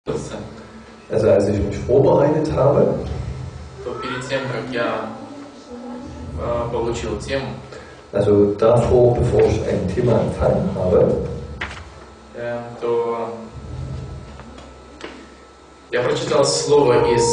Also als ich mich vorbereitet habe, то перед тем, как я получил тему, also davor, bevor ich ein Thema empfangen habe, то я прочитал слово из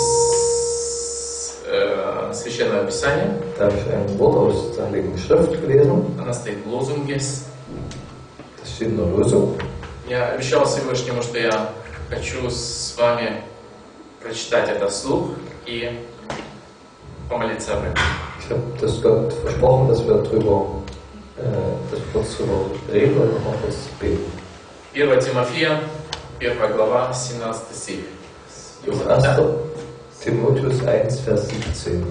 Священного Писания. da habe ich ein Wort aus der Heiligen Schrift gelesen. Она стоит в лозунге. Das steht in der Lösung. Я обещал Всевышнему, что я хочу с вами прочитать это вслух и помолиться об этом. Ich habe das Gott versprochen, dass wir kurz drüber reden und noch kurz beten. 1 Тимофея, 1 глава, 17 стих. 1. Timotheus 1, Vers 17.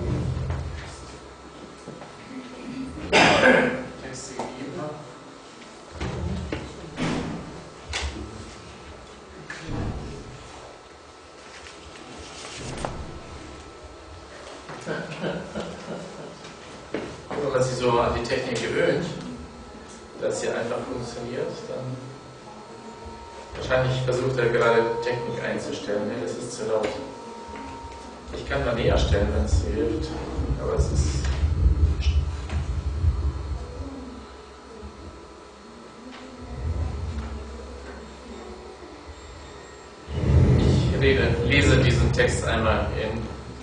Wenn man sich so an die Technik gewöhnt, dass sie einfach funktioniert, dann wahrscheinlich versucht er gerade Technik einzustellen. Nee, das ist zu laut. Ich kann mal näher stellen, wenn es dir hilft, aber es ist... Ich lese diesen Text einmal in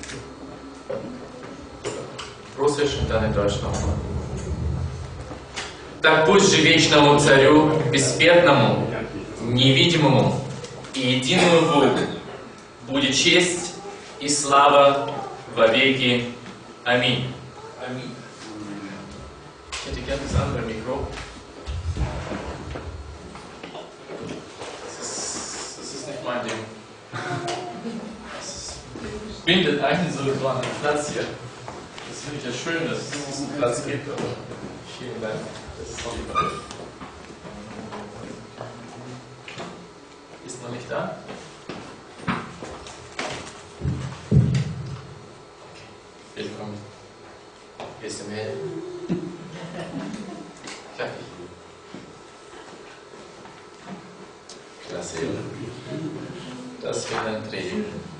Russisch und dann in Deutsch nochmal. Так пусть же вечному царю, бессмертному, невидимому и единому Богу будет честь и слава во веки. Аминь. Аминь. Ich hätte gerne das andere Mikro. Das ist nicht mein Ding. Das bindet einen so an den Platz hier. Das finde ich ja schön, dass es diesen Platz gibt, aber vielen Dank. Das ist lieber. Ist noch nicht da? Okay. Willkommen. Willst du mir helfen? Fertig. Klasse. Das wird ein Träger.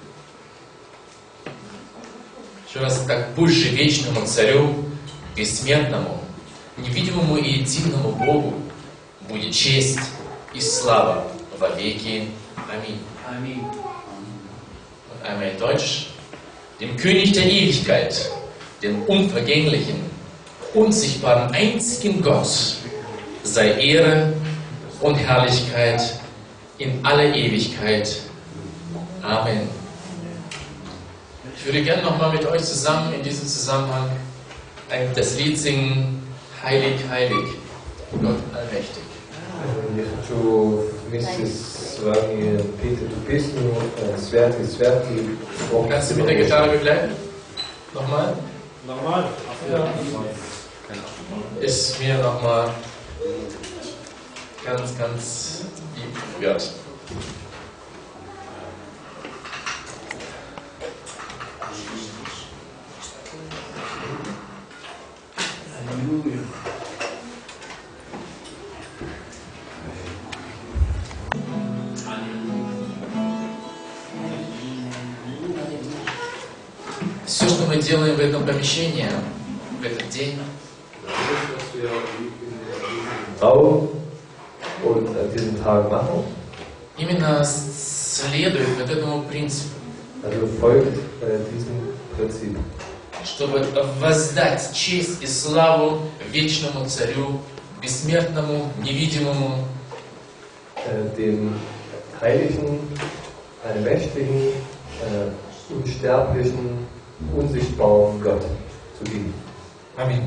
Еще раз, так пусть же вечному царю, бессмертному, невидимому и единому Богу будет честь и слава во веки. Аминь. Аминь. Und einmal in Deutsch. Dem König der Ewigkeit, dem unvergänglichen, unsichtbaren, einzigen Gott, sei Ehre und Herrlichkeit in alle Ewigkeit. Amen. Ich würde gerne nochmal mit euch zusammen in diesem Zusammenhang das Lied singen, Heilig, heilig, Gott allmächtig. Я хочу вместе с вами петь эту песню «Святый, святый». Kannst du mit der Gitarre begleiten? Nochmal? Nochmal? Ja. Ist mir nochmal ganz, ganz lieb wert. Все, что мы делаем в этом помещении, в этот день, Raum und an diesem Tag machen. именно следует вот этому принципу, Also folgt diesem Prinzip. чтобы воздать честь и славу вечному царю, бессмертному, невидимому, Dem heiligen, allmächtigen, unsterblichen, unsichtbaren Gott zu dienen. Аминь.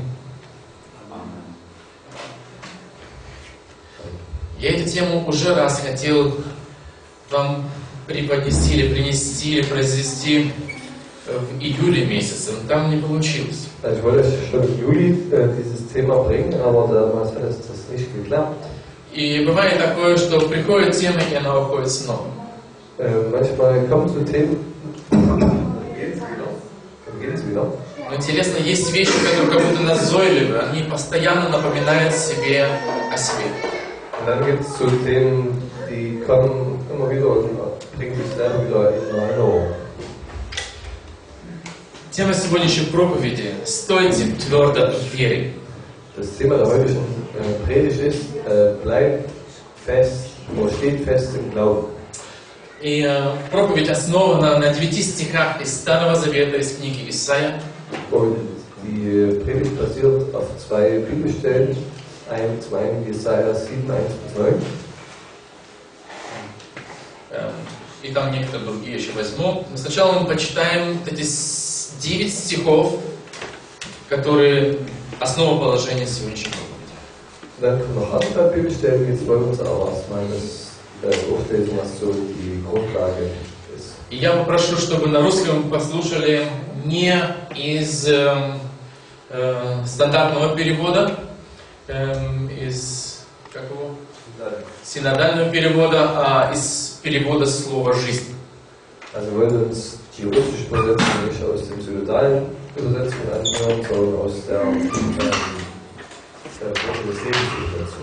Я эту тему уже раз хотел вам преподнести или принести, или произвести в июле месяце, но там не получилось. Also ich wollte schon im Juli dieses Thema bringen, aber damals hat das nicht geklappt. И бывает такое, что приходит тема, и она уходит снова. Manchmal kommen so Themen, dann geht es wieder. Но интересно, есть вещи, которые как будто назойливы, они постоянно напоминают себе о себе. Und dann gibt es so Themen, die kommen immer wieder und bringen dich selber wieder in Erinnerung. Тема сегодняшней проповеди «Стойте твердо в вере». Das Thema der heutigen Predigt ist, bleibt fest, oder steht fest im Glauben. И проповедь основана на 9 стихах из Старого Завета, из книги Исайя. Und die Predigt basiert auf 2 Bibelstellen, zum einen Jesaja 7, 1 bis 9. И там некоторые другие еще возьму. Но сначала мы почитаем эти 9 стихов, которые основоположение сегодняшней проповеди. Dann kommen noch andere Bibelstellen, jetzt wollen wir uns aber erstmal das auflesen, was so die Grundlage ist. И я попрошу, чтобы на русском вы послушали не из стандартного перевода, из какого? Синодального перевода, а из перевода слова «жизнь». Also wollen wir uns die russische Übersetzung nicht aus dem synodalen Übersetzung anhören, sondern aus der Worte des Lebensübersetzung.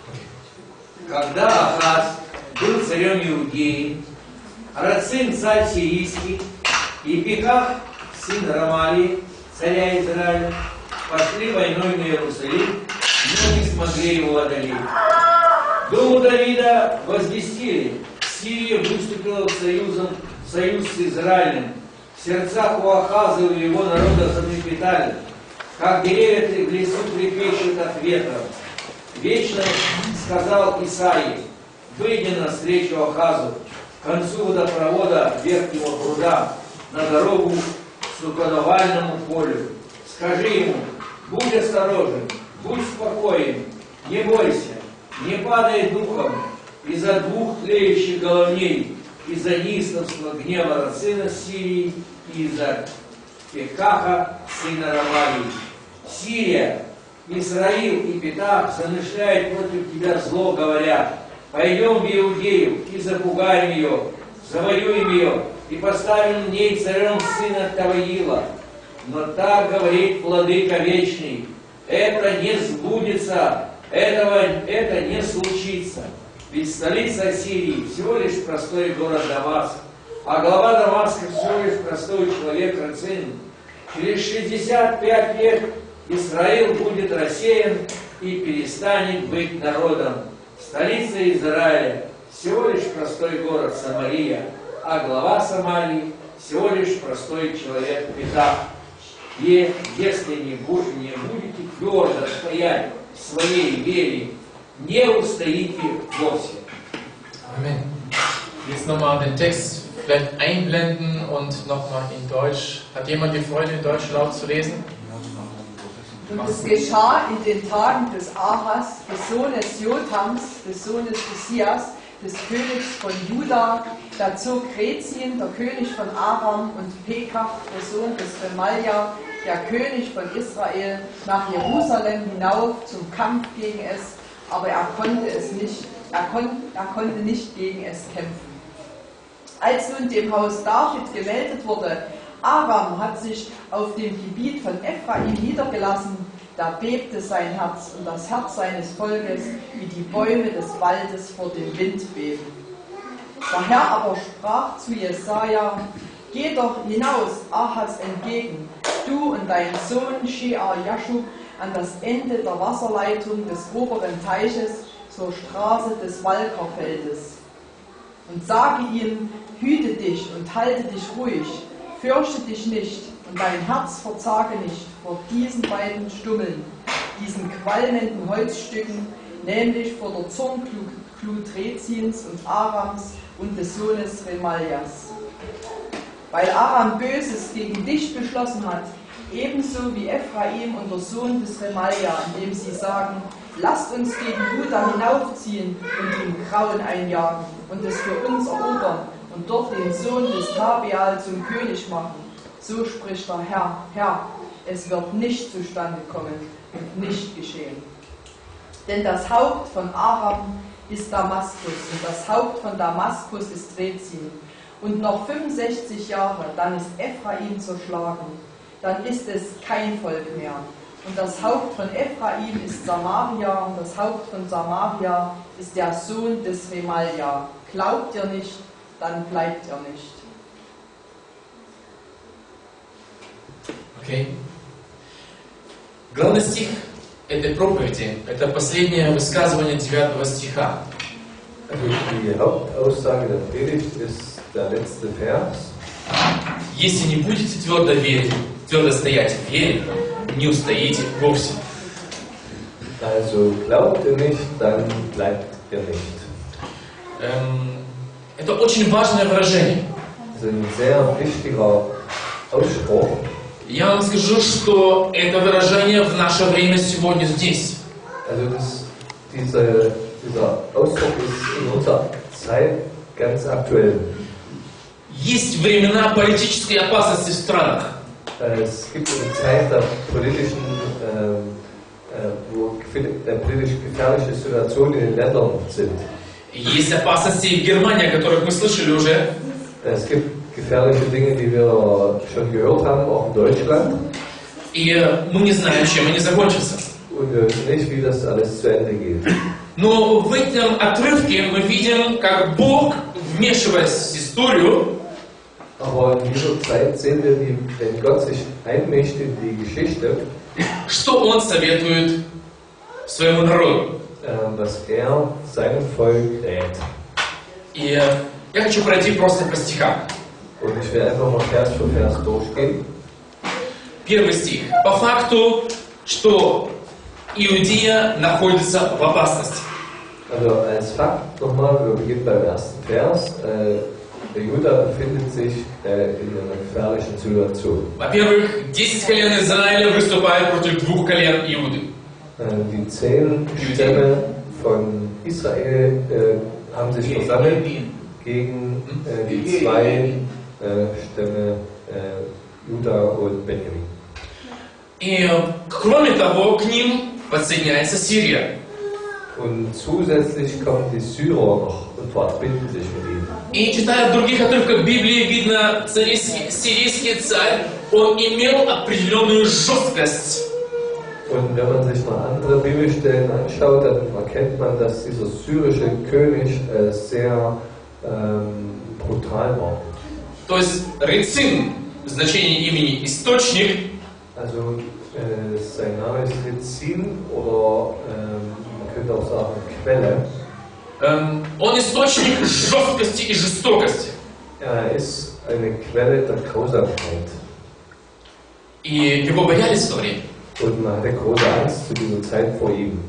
Когда Ахаз был царем Иудеи, Рацин царь сирийский и Пеках сын Рамалии, царя Израиля, пошли войной на Иерусалим, но не смогли его одолеть. Дому Давида возвестили: Сирия выступила в союз с Израилем. В сердцах у Ахаза и у его народа затрепетали, как деревья в лесу трепещут от ветра. Вечно сказал Исаии: выйди навстречу Ахазу к концу водопровода верхнего пруда на дорогу к суконовальному полю. Скажи ему: будь осторожен, будь спокоен, не бойся, не падай духом из-за 2 тлеющих головней, из-за неистовства гнева Рацина Сирии и из-за Пекаха сына Рамалии. Сирия, Израиль и Петах замышляют против тебя зло, говоря: пойдем в Иудею и запугаем ее, завоюем ее и поставим в ней царем сына Таваила. Но так говорит Владыка Вечный: это не сбудется, это не случится. Ведь столица Сирии всего лишь простой город Дамаск, а глава Дамаска всего лишь простой человек Рацин. Через 65 лет Израиль будет рассеян и перестанет быть народом. Столица Израиля всего лишь простой город Самария, а глава Самарии всего лишь простой человек Петах. И если не будете твердо стоять в своей вере, не устоите вовсе. Amen. Jetzt nochmal den Text vielleicht einblenden und nochmal in Deutsch. Hat jemand die Freude, in Deutsch laut zu lesen? Und es geschah in den Tagen des Ahas, des Sohnes Jotams, des Sohnes Josias, des Königs von Juda. Da zog Rezin, der König von Aram, und Pekach, der Sohn des Remalja, der König von Israel, nach Jerusalem hinauf zum Kampf gegen es, aber er konnte nicht gegen es kämpfen. Als nun dem Haus David gemeldet wurde, Aram hat sich auf dem Gebiet von Ephraim niedergelassen, da bebte sein Herz und das Herz seines Volkes, wie die Bäume des Waldes vor dem Wind beben. Der Herr aber sprach zu Jesaja: Geh doch hinaus Ahaz entgegen, du und dein Sohn Shear-Jashub, an das Ende der Wasserleitung des oberen Teiches zur Straße des Walkerfeldes. Und sage ihm: Hüte dich und halte dich ruhig, fürchte dich nicht und dein Herz verzage nicht vor diesen beiden Stummeln, diesen qualmenden Holzstücken, nämlich vor der Zornglut Rezins und Arams und des Sohnes Remaljas. Weil Aram Böses gegen dich beschlossen hat, ebenso wie Ephraim und der Sohn des Remalja, indem sie sagen: Lasst uns gegen Juda hinaufziehen und ihm Grauen einjagen und es für uns erobern und dort den Sohn des Tabeal zum König machen. So spricht der Herr: Herr, es wird nicht zustande kommen und nicht geschehen. Denn das Haupt von Aram ist Damaskus und das Haupt von Damaskus ist Rezin. Und noch 65 Jahre, dann ist Ephraim zerschlagen. Dann ist es kein Volk mehr. Und das Haupt von Ephraim ist Samaria und das Haupt von Samaria ist der Sohn des Remalja. Glaubt ihr nicht, dann bleibt er nicht. Окей. Главный стих этой проповеди, это последнее высказывание 9 стиха. Also die Hauptaussage der Predigt ist der letzte Vers. Если не будете твердо стоять в вере, не устоите вовсе. Also glaubt ihr nicht, dann bleibt ihr nicht. Это очень важное выражение. Das ist ein sehr wichtiger Ausspruch. Я вам скажу, что это выражение в наше время сегодня здесь. Also dieser Ausdruck ist in unserer Zeit ganz aktuell. Есть времена политической опасности в странах. Es gibt eine Zeit der politischen, wo politisch gefährliche Situationen in den Ländern sind. Есть опасности в Германии, о которых мы слышали уже. Es gibt gefährliche Dinge, die wir schon gehört haben, auch in Deutschland. И мы не знаем, чем они закончатся. Und wir wissen nicht, wie das alles zu Ende geht. Но в этом отрывке мы видим, как Бог, вмешиваясь в историю, Aber in dieser Zeit sehen wir, wie wenn Gott sich einmischt in die Geschichte, что Он советует своему народу. Was er seinem Volk rät. И я хочу пройти просто по стихам. Und ich will einfach mal Vers für Vers durchgehen. Первый стих. По факту, что Иудея находится в опасности. Also als Fakt nochmal, wir beginnen beim ersten Vers. Der Juda befindet sich in einer gefährlichen Situation. Во-первых, 10 колен Израиля выступают против 2 колен Иуды. Die 10 Stämme von Israel haben sich versammelt gegen die 2 Stämme Juda und Benjamin. И кроме того, к ним подсоединяется Сирия. Und zusätzlich kommen die Syrer noch und verbinden sich mit ihnen. И читая в других отрывках Библии, видно, сирийский царь, он имел определенную жесткость. Und wenn man sich mal andere Bibelstellen anschaut, dann erkennt man, dass dieser syrische König sehr brutal war. То есть Рецин, значение имени источник, Also sein Name ist Rezin oder man könnte auch sagen Quelle. он источник жесткости и жестокости. Er ist eine Quelle der Grausamkeit. И его боялись в то время. Und man hatte große Angst zu dieser Zeit vor ihm.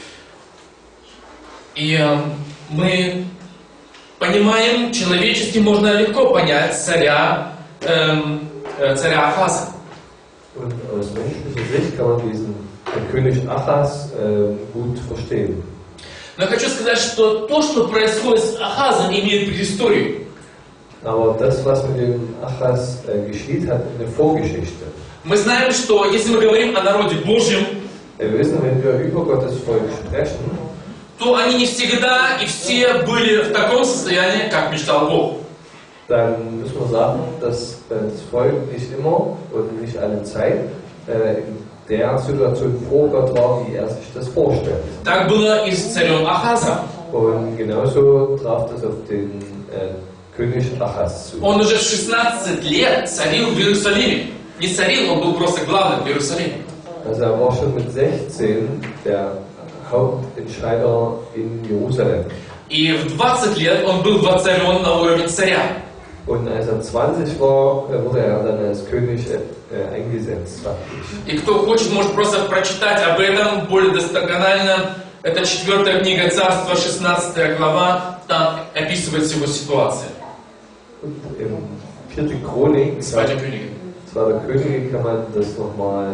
И мы понимаем, человечески можно легко понять царя Ахаза. Und aus menschlicher Sicht kann man den König Achaz gut verstehen. Но я хочу сказать, что то, что происходит с Ахазом, имеет предысторию. Aber das, was mit dem Achaz geschieht, hat eine Vorgeschichte. Мы знаем, что если мы говорим о народе Божьем, Wir wissen, wenn wir über Gottes Volk sprechen, то они не всегда и все были в таком состоянии, как мечтал Бог. dann müssen wir sagen, dass das Volk nicht immer und nicht alle Zeit in der Situation vor Gott war, wie er sich das vorstellt. Так было и с царем Ахазом. Und genauso traf das auf den König Achaz zu. Он уже в 16 лет царил в Иерусалиме. Не царил, он был просто главным в Иерусалиме. Also er war schon mit 16 der Hauptentscheider in Jerusalem. И в 20 лет он был воцарен на уровне царя. Und als er 20 war, wurde er dann als König eingesetzt. И кто хочет, может просто прочитать об этом более досконально. Это 4 книга Царства, 16 глава. Там описывается его ситуация. Und im 4. Chronik, 2 Könige. 2. Könige, kann man das nochmal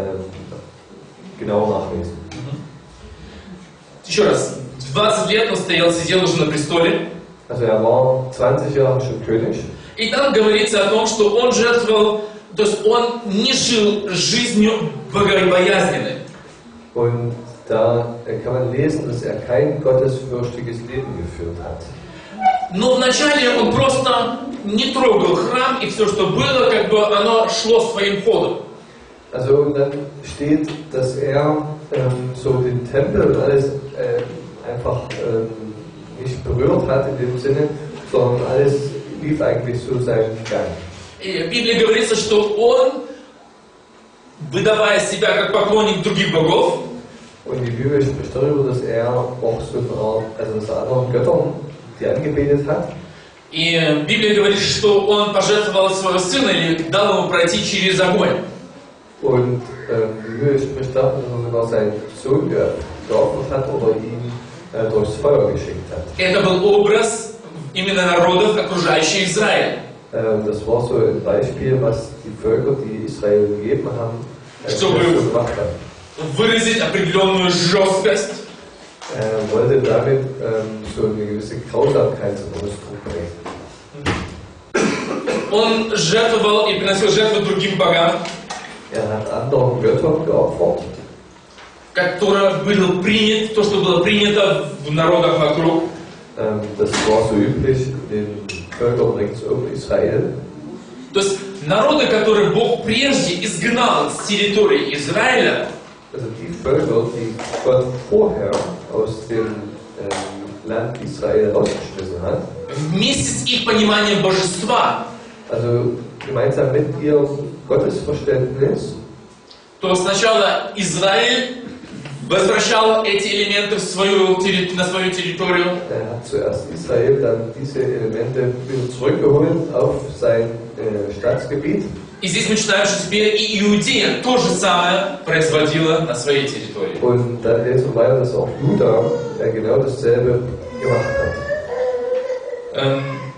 genau nachlesen. Еще раз. 20 лет он сидел уже на престоле. Also er war 20 Jahre schon König. И там говорится о том, что он жертвовал, то есть он не жил жизнью богобоязненной. Und da kann man lesen, dass er kein gottesfürchtiges Leben geführt hat. Но вначале он просто не трогал храм, и все, что было, как бы оно шло своим ходом. Also dann steht, dass er so den Tempel und alles einfach nicht berührt hat, in dem Sinne, sondern alles lief eigentlich so seinen Gang. И в Библии говорится, что он, выдавая себя как поклонник других богов, Und die Bibel spricht darüber, dass er auch so eine Art, also dass er anderen Göttern, die angebetet hat. и Библия говорит, что он пожертвовал своего сына или дал ему пройти через огонь. Und die Bibel spricht davon, dass er sogar seinen Sohn geopfert hat oder ihn durchs Feuer geschickt hat. Это был образ именно народов, окружающих Израиль. Das war so ein Beispiel, was die Völker, die Israel gegeben haben, so gemacht haben. Выразить определенную жесткость. Wollte damit so eine gewisse Grausamkeit zum Ausdruck bringen. Он жертвовал и приносил жертву другим богам, Hat anderen Göttern geopfert, которое было принято, то, что было принято в народах вокруг. Das war so üblich in den Völkern rings um Israel. То есть народы, которые Бог прежде изгнал с территории Израиля, Also die Völker, die Gott vorher aus dem Land Israel rausgeschmissen hat, вместе с их пониманием божества, also gemeinsam mit ihrem Gottesverständnis, то сначала Израиль возвращал эти элементы на свою территорию, hat zuerst Israel dann diese Elemente wieder zurückgeholt auf sein Staatsgebiet. и здесь мы читаем, что теперь и Иудея то же самое производила на своей территории. Und dann lesen wir weiter, dass auch Juda genau dasselbe gemacht hat.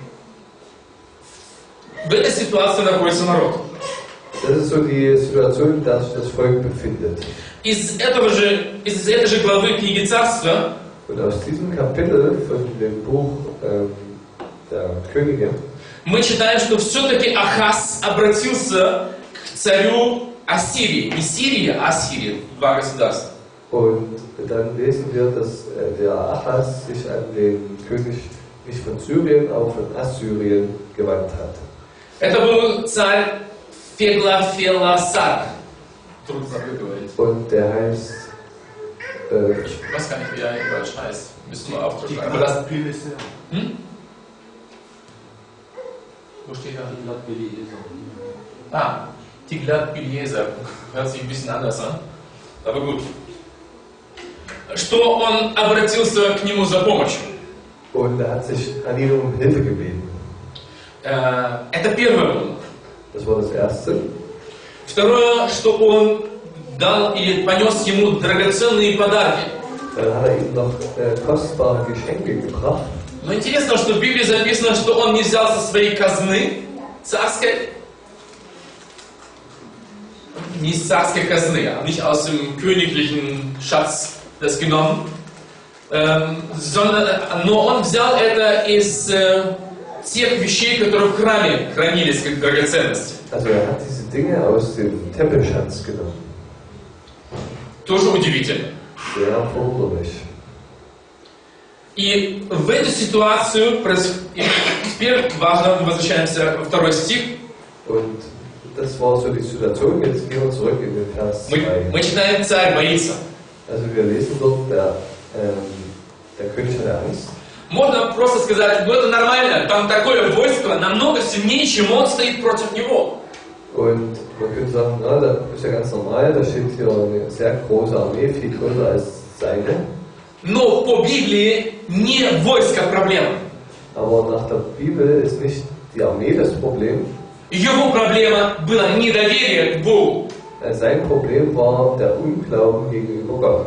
В этой ситуации находится народ. Das ist so die Situation, in der sich das Volk befindet. Из этой же главы книги Царства Und aus diesem Kapitel von dem Buch der Könige мы читаем, что все-таки Ахаз обратился к царю Ассирии. Не Сирии, а Ассирии. Два государства. Und dann lesen wir, dass der Achaz sich an den König nicht von Syrien, auch von Assyrien gewandt hat. Это был царь Феглафеласар. Трудно выговорить. Und der heißt Ich weiß gar nicht, wie er in Deutsch heißt. Müssen wir aufdrücken. Aber das, wo steht er? Tiglat-Pileser. Hört sich ein bisschen anders an. Aber gut. Что он обратился к нему за помощью? und er hat sich an ihn um Hilfe gebeten. Это первое было. Das war das Erste. Второе, что он дал или понес ему драгоценные подарки. Dann hat er ihm noch kostbare Geschenke gebracht. Но интересно, что в Библии записано, что он не взял со своей казны царской, не из царской казны, nicht aus dem königlichen Schatz das genommen, но он взял это из тех вещей, которые в храме хранились как драгоценности. Also er hat diese Dinge aus dem Tempelschatz genommen. Тоже удивительно. Sehr verwunderlich. И в эту ситуацию, теперь важно, мы возвращаемся во второй стих. Und das war so die Situation. Jetzt gehen wir zurück in den Vers 2. Мы читаем, царь боится. Also wir lesen dort, der König hatte Angst. Можно просто сказать, ну это нормально, там такое войско намного сильнее, чем он стоит против него. Und man könnte sagen, na, das ist ja ganz normal, da steht hier eine sehr große Armee, viel größer als seine. Но по Библии не войско проблема. Aber nach der Bibel ist nicht die Armee das Problem. Его проблема была недоверие к Богу. Sein Problem war der Unglauben gegenüber Gott.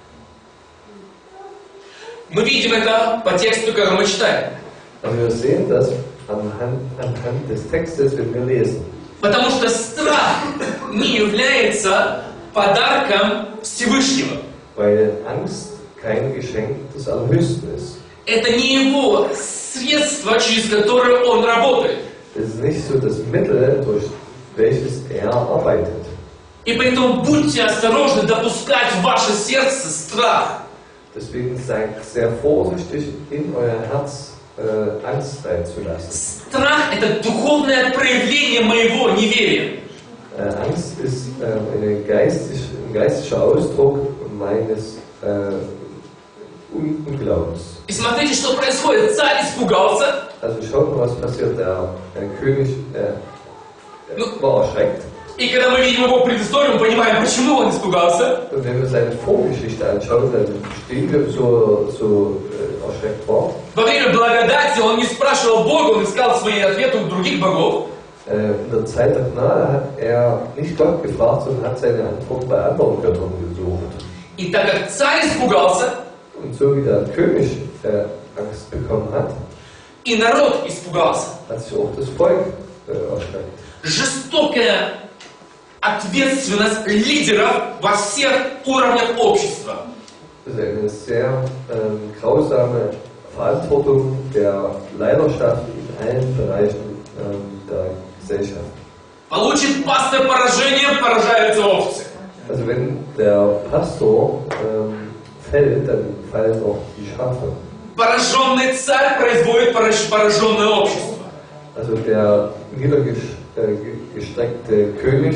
Мы видим это по тексту, который мы читаем. Also wir sehen das anhand des Textes, wenn wir lesen. Потому что страх не является подарком Всевышнего. Weil Angst kein Geschenk des Allerhöchsten ist. Это не его средство, через которое он работает. Es ist nicht so das Mittel, durch welches er arbeitet. И поэтому будьте осторожны допускать в ваше сердце страх. Deswegen seid sehr vorsichtig, in euer Herz Angst reinzulassen. Страх – это духовное проявление моего неверия. Angst ist ein geistlicher Ausdruck meines Unglaubens. И смотрите, что происходит. Царь испугался. Also schaut mal, was passiert. Der König war erschreckt. И когда мы видим его предысторию, мы понимаем, почему он испугался. Und wenn wir seine Vorgeschichte anschauen, dann verstehen wir, wieso erschreckt war. Во время благодати он не спрашивал Бога, он искал свои ответы у других богов. In der Zeit der Gnade hat er nicht Gott gefragt, sondern hat seine Antwort bei anderen Göttern gesucht. И так как царь испугался, Und so wie der König Angst bekommen hat, и народ испугался, hat sich auch das Volk erschreckt. жестокая ответственность лидеров во всех уровнях общества. Das ist eine sehr grausame Verantwortung der Leiterschaft in allen Bereichen der Gesellschaft. Получит пастор поражение, поражаются овцы. Also wenn der Pastor fällt, dann fallen auch die Schafe. Пораженный царь производит пораженное общество. Also der niedergestreckte König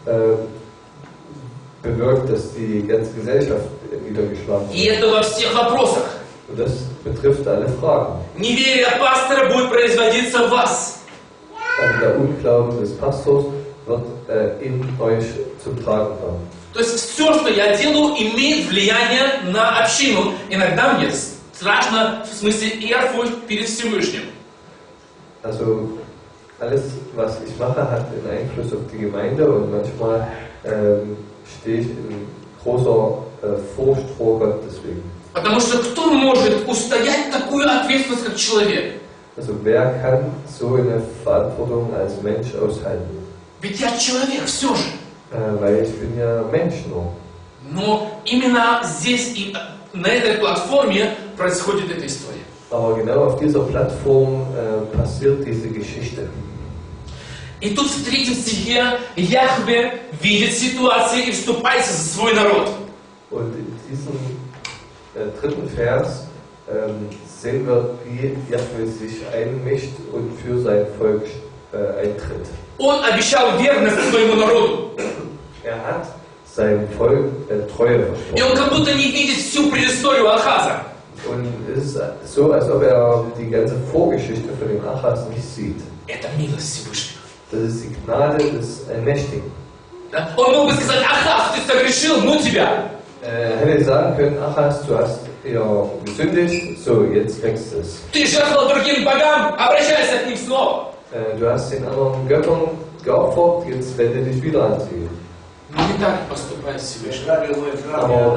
bewirkt, dass die ganze Gesellschaft niedergeschlagen И wird. это во всех вопросах. Und das betrifft alle Fragen. Неверие пастора будет производиться в вас. Also der Unglauben des Pastors wird in euch zum Tragen kommen. То есть все, что я делаю, имеет влияние на общину. Иногда мне страшно, в смысле ehrfurcht перед Всевышним. Also alles, was ich mache, hat einen Einfluss auf die Gemeinde und manchmal stehe ich in großer Furcht vor Gott deswegen. Потому что кто может устоять такую ответственность, как человек? Also wer kann so eine Verantwortung als Mensch aushalten? Ведь я человек все же. Weil ich bin ja Mensch nur. Но именно здесь и на этой платформе происходит эта история. Aber genau auf dieser Plattform passiert diese Geschichte. И тут в 3 стихе Яхве видит ситуацию и вступается за свой народ. Und in diesem 3. Vers sehen wir, wie Jahwe sich einmischt und für sein Volk eintritt. Он обещал верность своему народу. Er hat seinem Volk Treue И он versprochen. как будто не видит всю предысторию Ахаза. Und es ist so, als ob er die ganze Vorgeschichte von dem Achaz nicht sieht. Это милость Всевышнего. Das ist die Gnade des Allmächtigen. Да? Он мог бы сказать: Ахаз, ты согрешил, ну тебя. Er hätte sagen können, Achaz, du hast ja gesündigt, so jetzt wächst es. Ты жертвовал другим богам, обращайся к ним снова. Du hast den anderen Göttern geopfert, jetzt wende dich wieder an sie. Но не так поступает Всевышний. Aber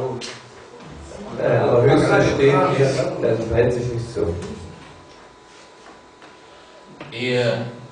der Allerhöchste steht nicht, er verhält sich nicht so. И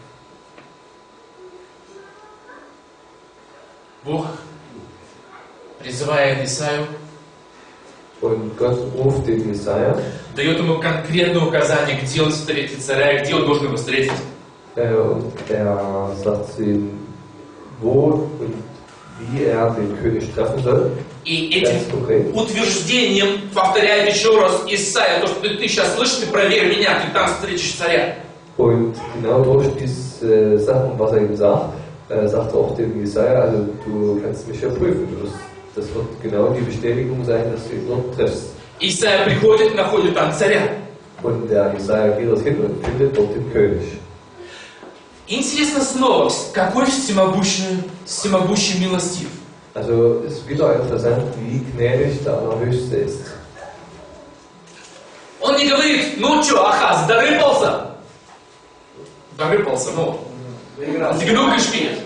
Бог призывает Исаию, Und Gott ruft den Jesaja дает ему конкретное указание, где он встретит царя и где он должен его встретить. und er sagt zu ihm, wo und wie er den König treffen soll. И Ganz этим konkret. утверждением повторяет еще раз Исаия: то, что ты сейчас слышишь, ты проверь меня, ты там встретишь царя. Und genau durch diese Sachen, was er ihm sagt, sagt er auch dem Jesaja, also du kannst mich ja prüfen. Das wird genau die Bestätigung sein, dass du ihn dort triffst. Исаия приходит, находит там царя. Und der Jesaja geht dorthin und findet dort den König. Интересно снова, какой всемогущий милостив. Also ist wieder interessant, wie gnädig der Allerhöchste ist. Он не говорит: ну что, Ахаз, дорыпался? Дорыпался, ну. Genug gespielt.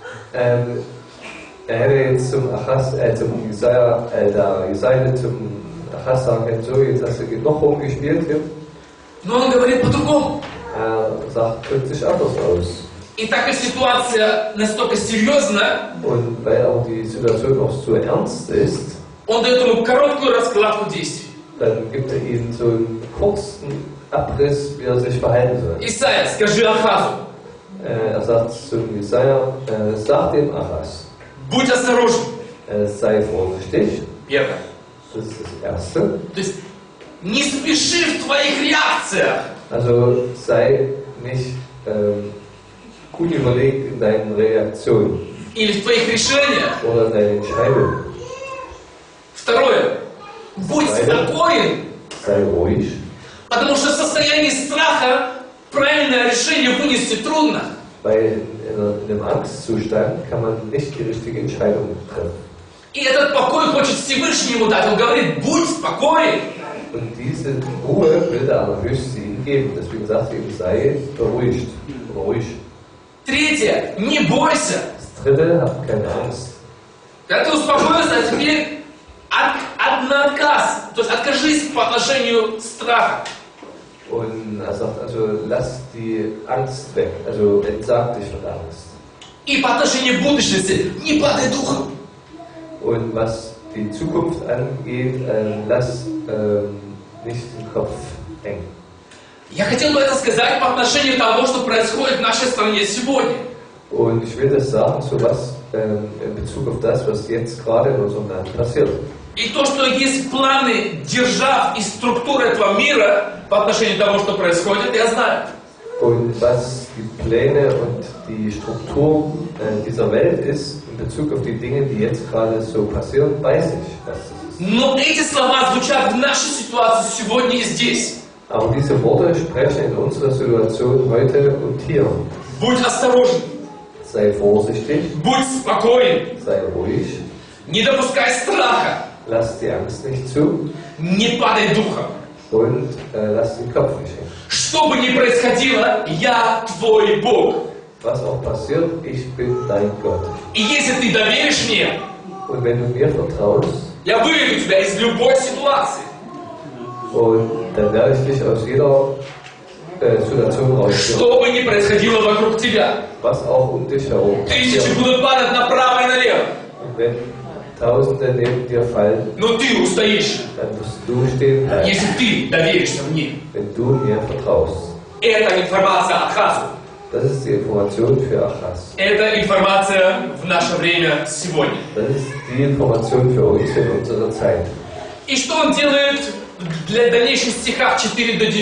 Er hätte jetzt zum Jesaja, der Jesaja zum Achaz sagen können, so, jetzt hast du noch rumgespielt. Ja? Но он говорит по-другому. Er sagt, drückt sich anders aus. И так как ситуация настолько серьезна, Und weil auch die Situation noch so ernst ist, он дает ему короткую раскладку действий. dann gibt er ihnen so einen kurzen Abriss, wie er sich verhalten soll. Исайя, скажи Ахазу, Er sagt zum Jesaja, sag dem Achaz, будь осторожен. sei vorsichtig. Первое. Das ist das Erste. То есть не спеши в твоих реакциях. Also sei nicht unüberlegt in deinen Reaktionen Или в твоих решениях. oder in deinen Entscheidungen. Второе. Будь спокоен, Sei ruhig, потому что состояние страха правильное решение вынести трудно. Weil in einem Angstzustand kann man nicht die richtige Entscheidung treffen. И этот покой хочет Всевышний ему дать. Он говорит, будь спокоен. Und diese Ruhe will der Allerhöchste ihm geben. Deswegen sagt er ihm, sei beruhigt, ruhig. Третье, не бойся. Das dritte, hab keine Angst. Когда ты успокоился, а теперь на отказ. То есть откажись по отношению страха. Und er sagt also, lass die Angst weg. Also entsag dich von der Angst. И по отношению будущности не падай духом. Und was die Zukunft angeht, lass nicht den Kopf hängen. Я хотел бы это сказать по отношению того, что происходит в нашей стране сегодня. Und ich will das sagen, so was in Bezug auf das, was jetzt gerade in unserem Land passiert. И то, что есть планы держав и структуры этого мира по отношению того, что происходит, я знаю. Und was die Pläne und die Struktur dieser Welt ist in Bezug auf die Dinge, die jetzt gerade so passieren, weiß ich, was das ist. Но эти слова звучат в нашей ситуации сегодня и здесь. Aber diese Worte sprechen in unserer Situation heute und hier. Будь осторожен. Sei vorsichtig, Будь спокоен. sei ruhig, Не допускай страха. lass die Angst nicht zu Не падай духом. und lass den Kopf nicht hängen. Что бы ни происходило, я твой Бог. Was auch passiert, ich bin dein Gott. И если ты доверишь мне, Und wenn du mir vertraust, я выведу тебя из любой ситуации. und dann werde ich dich aus jeder Situation rausführen. Что бы ни происходило вокруг тебя. Was auch um dich herum Тысячи passiert. будут падать направо и налево. Und wenn Tausende neben dir fallen, Но ты устоишь, dann wirst du stehen bleiben, если ты доверишься мне. wenn du mir vertraust. Это информация Ахазу. Das ist die Information für Achaz. Это информация в наше время сегодня. Das ist die Information für uns in unserer Zeit. И что он делает для дальнейших стихах 4 до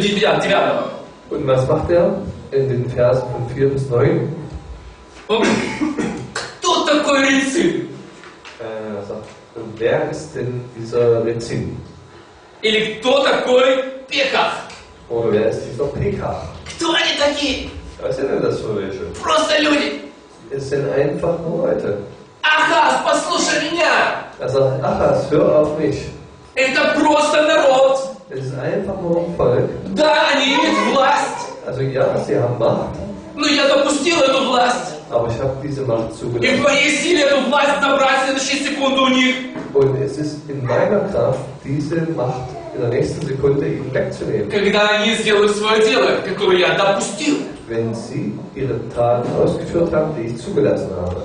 9? Und was macht er in den Versen von 4 bis 9? Он говорит, кто такой Рецин? Er sagt, und wer ist denn dieser Rezin? Или кто такой Пеках? Oder wer ist dieser Pekah? Кто они такие? Was sind denn das für welche? Просто люди. Es sind einfach nur Leute. Ахаз, послушай меня. Er sagt, Achaz, hör auf mich. Это просто народ. Es ist einfach nur ein Volk. Да, они имеют власть. Also ja, sie haben Macht, Но я допустил эту власть. aber ich habe diese Macht И в zugelassen. моей силе эту власть забрать в следующие секунды у них. Und es ist in meiner Kraft, diese Macht in der nächsten Sekunde ihnen wegzunehmen. Когда они сделают свое дело, которое я допустил. Wenn sie ihre Taten ausgeführt haben, die ich zugelassen habe.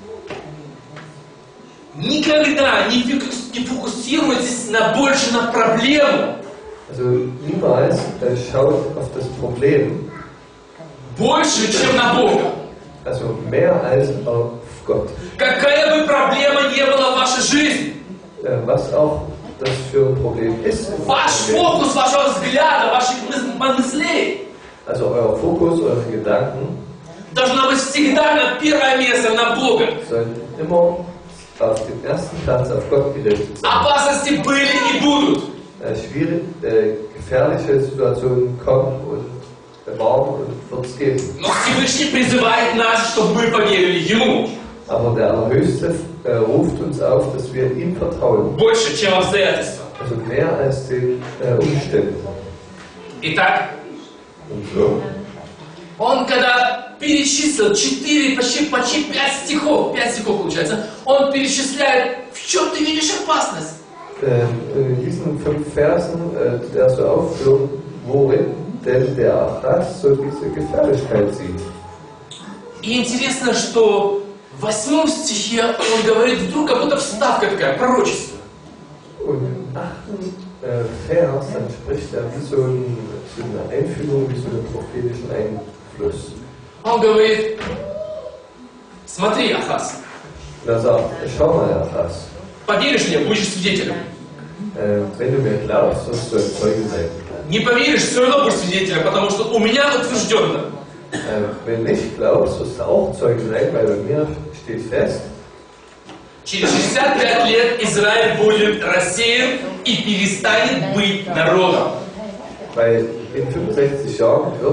Никогда не фокусируйтесь больше на проблему, Also niemals schaut auf das Problem, больше, чем на Бога. also mehr als auf Gott. Какая бы проблема ни была в вашей жизни, Was auch das für ein Problem ist. ваш фокус вашего взгляда, ваших мыслей Also euer Fokus, eure Gedanken должна быть всегда на первое место, на Бога. sollen immer auf dem ersten Platz auf Gott gerichtet sein. Опасности были и будут. Gefährliche Situationen kommen und waren und wird es geben. Но Всевышний призывает нас, чтобы мы поверили Ему Aber der Allerhöchste ruft uns auf, dass wir ihm vertrauen. больше, чем обстоятельства. Also mehr als den Umständen. Итак, Und so. он когда перечислил 4, почти 5 стихов получается, он перечисляет, в чем ты видишь опасность. In diesen 5 Versen der so aufführt, worin denn der Achaz so diese Gefährlichkeit sieht. И интересно, что в 8 стихе он говорит вдруг, как будто вставка такая, пророчество. Und im 8. Vers, dann spricht er wie so eine Einführung, wie so einen prophetischen Einfluss. Он говорит, смотри, Ахаз, Und er sagt, schau mal, Achaz, поверишь мне, будешь свидетелем. wenn du mir glaubst, wirst du ein Zeuge sein. Не поверишь, все равно будешь свидетелем, потому что у меня утвержденно. Wenn nicht glaubst, wirst du auch Zeuge sein, weil bei mir steht fest, Через 65 лет Израиль будет рассеян и перестанет быть народом. weil in 65 Jahren wird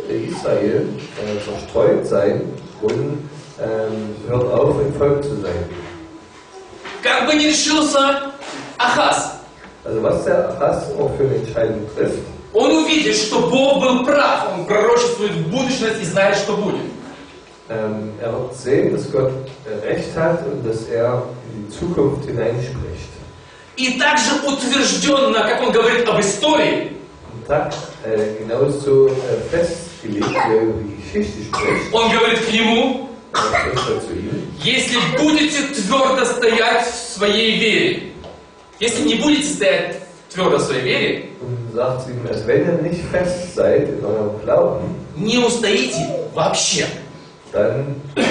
Israel verstreut sein und hört auf, ein Volk zu sein. Как бы не решился Ахаз, Also was der Ahaz auch für eine Entscheidung trifft, он увидит, что Бог был прав, он пророчествует в будущность и знает, что будет. Er wird sehen, dass Gott Recht hat und dass er in die Zukunft hineinspricht. И также утвержденно, как он говорит об истории, Und так genauso festgelegt, wie er über die Geschichte spricht, он говорит к нему: spricht er zu ihm. если будете твердо стоять в своей вере, если не будете стоять твердо в своей вере, Und sagt zu ihm, als wenn ihr nicht fest seid in eurem Glauben, не устоите вообще. dann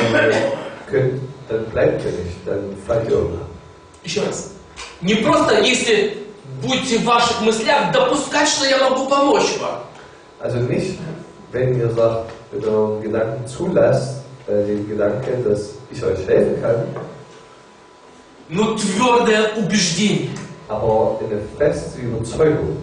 bleibt ihr nicht, dann fallt ihr um. Еще раз. Не просто, если будете в ваших мыслях допускать, что я могу помочь вам. Also nicht, wenn ihr sagt, mit eurem Gedanken zulasst, den Gedanke, dass ich euch helfen kann, Но твердое убеждение. aber eine feste Überzeugung.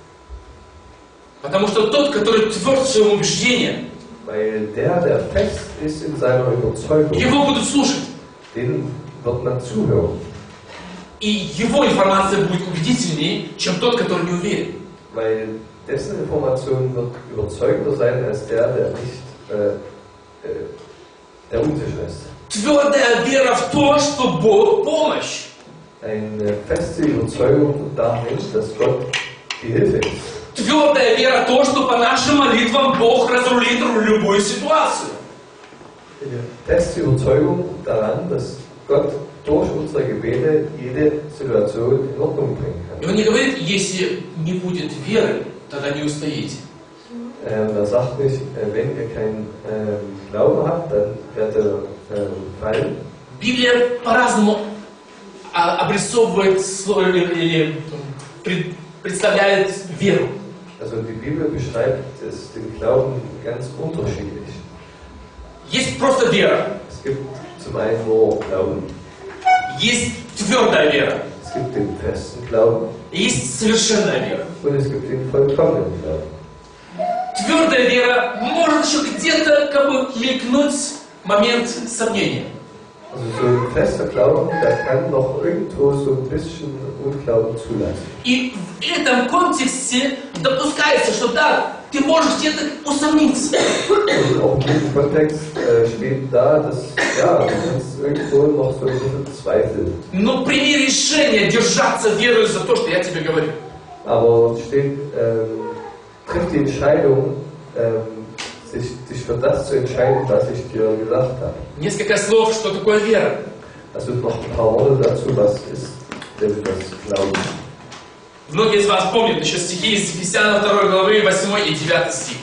Потому что тот, который тверд в своем убеждении, Weil der fest ist in seiner Überzeugung, его будут слушать. den wird man zuhören. И его информация будет убедительнее, чем тот, который не уверен. Weil dessen Information wird überzeugender sein als der nicht der unsicher ist. Твердая вера в то, что Бог помощь. Eine feste Überzeugung darin, dass Gott die Hilfe ist. Твердая вера в то, что по нашим молитвам Бог разрулит любую ситуацию. Eine feste Überzeugung daran, dass Gott durch unsere Gebete jede Situation in Ordnung bringen И kann. он не говорит, если не будет веры, тогда не устоите. Er sagt nicht, wenn ihr keinen Glauben habt, dann werdet ihr fallen. Библия по-разному обрисовывает или представляет веру. Also die Bibel beschreibt den Glauben ganz unterschiedlich. Есть просто вера, Es gibt zum einen nur Glauben, есть твердая вера, es gibt den festen Glauben и есть совершенная вера. und es gibt den vollkommenen Glauben. Твердая вера может еще где-то как бы мелькнуть момент сомнения. Also so ein fester Glauben, der kann noch irgendwo so ein bisschen Unglauben zulassen. И в этом контексте допускается, что да, ты можешь где-то усомниться. Und auch in diesem Kontext steht da, dass ja, du kannst irgendwo noch so ein bisschen zweifeln. Но прими решение держаться верой за то, что я тебе говорю. Aber steht, triff die Entscheidung, sich für das zu entscheiden, was ich dir gesagt habe. Несколько слов, что такое вера. Also noch ein paar Worte dazu, was ist denn das Glauben? Многие из вас помнят еще стихи из Ефесяна 2 главы 8 и 9 стих.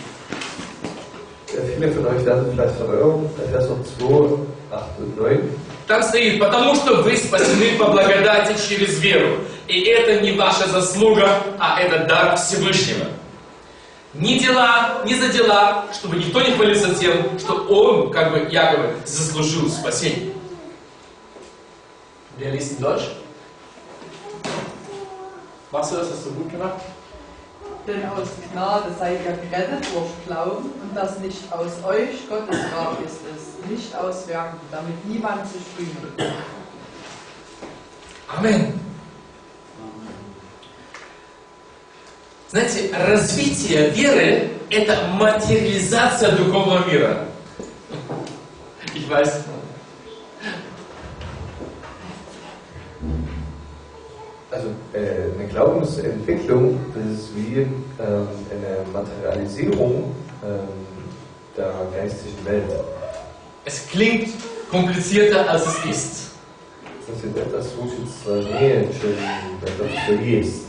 Viele von euch werden vielleicht verhören, Epheser 2, 8 und 9. Там стоит: потому что вы спасены по благодати через веру. И это не ваша заслуга, а это дар Всевышнего. Ни дела, ни за дела, чтобы никто не хвалился тем, что он, как бы Яков, заслужил спасение. Wer liest in Deutsch? Machst du das? Hast du gut gemacht? Denn aus Gnade seid ihr gerettet durch Glauben und das nicht aus euch, Gottes Gabe ist es, nicht aus Werken, damit niemand sich rühmt. Аминь. Знаете, развитие веры – это материализация духовного мира. Ich weiß. Also eine Glaubensentwicklung, das ist wie eine Materialisierung der geistigen Welt. Es klingt komplizierter, als es ist. Значит, это звучит сложнее, чем это все есть.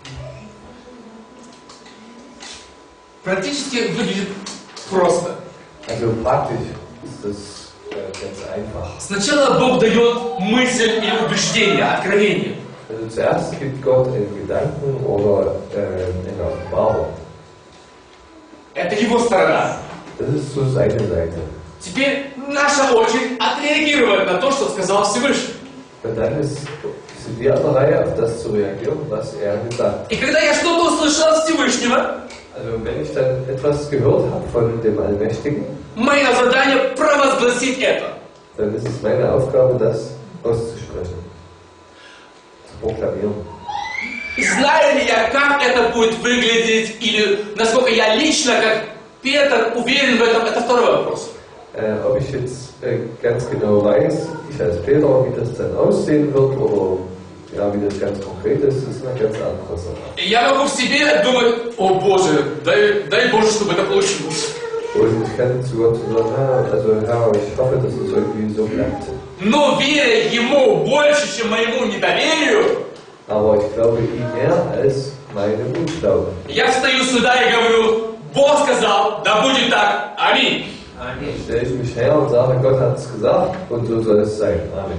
Практически выглядит просто. Also praktisch ist das ganz einfach. Сначала Бог дает мысль или убеждение, откровение. Also zuerst gibt Gott einen Gedanken oder eine Offenbarung. Это его сторона. Das ist so seine Seite. Теперь наша очередь отреагировать на то, что сказал Всевышний. Und dann sind wir an der Reihe, auf das zu reagieren, was er gesagt hat. И когда я что-то услышал от Всевышнего, Also wenn ich dann etwas gehört habe von dem Allmächtigen, мое задание провозгласить это. dann ist es meine Aufgabe, das auszusprechen, zu proklamieren. Знаю ли я, как это будет выглядеть, или насколько я лично, как Петр, уверен в этом, это второй вопрос. Ob ich jetzt ganz genau weiß, ich als Peter, wie das dann aussehen wird, oder ja, wie das ganz konkret ist, ist eine ganz andere Sache. Я могу в себе думать, о Боже, дай Боже, чтобы это получилось. Und ich kann zu Gott sagen, also Herr, ich hoffe, dass es irgendwie so bleibt. Но веря Ему больше, чем моему недоверию, Aber ich glaube ihm mehr als meinem Unglaube. я встаю сюда и говорю, Бог сказал, да будет так, аминь. Аминь. Stelle ich mich her und sage, Gott hat es gesagt und so soll es sein. Amen.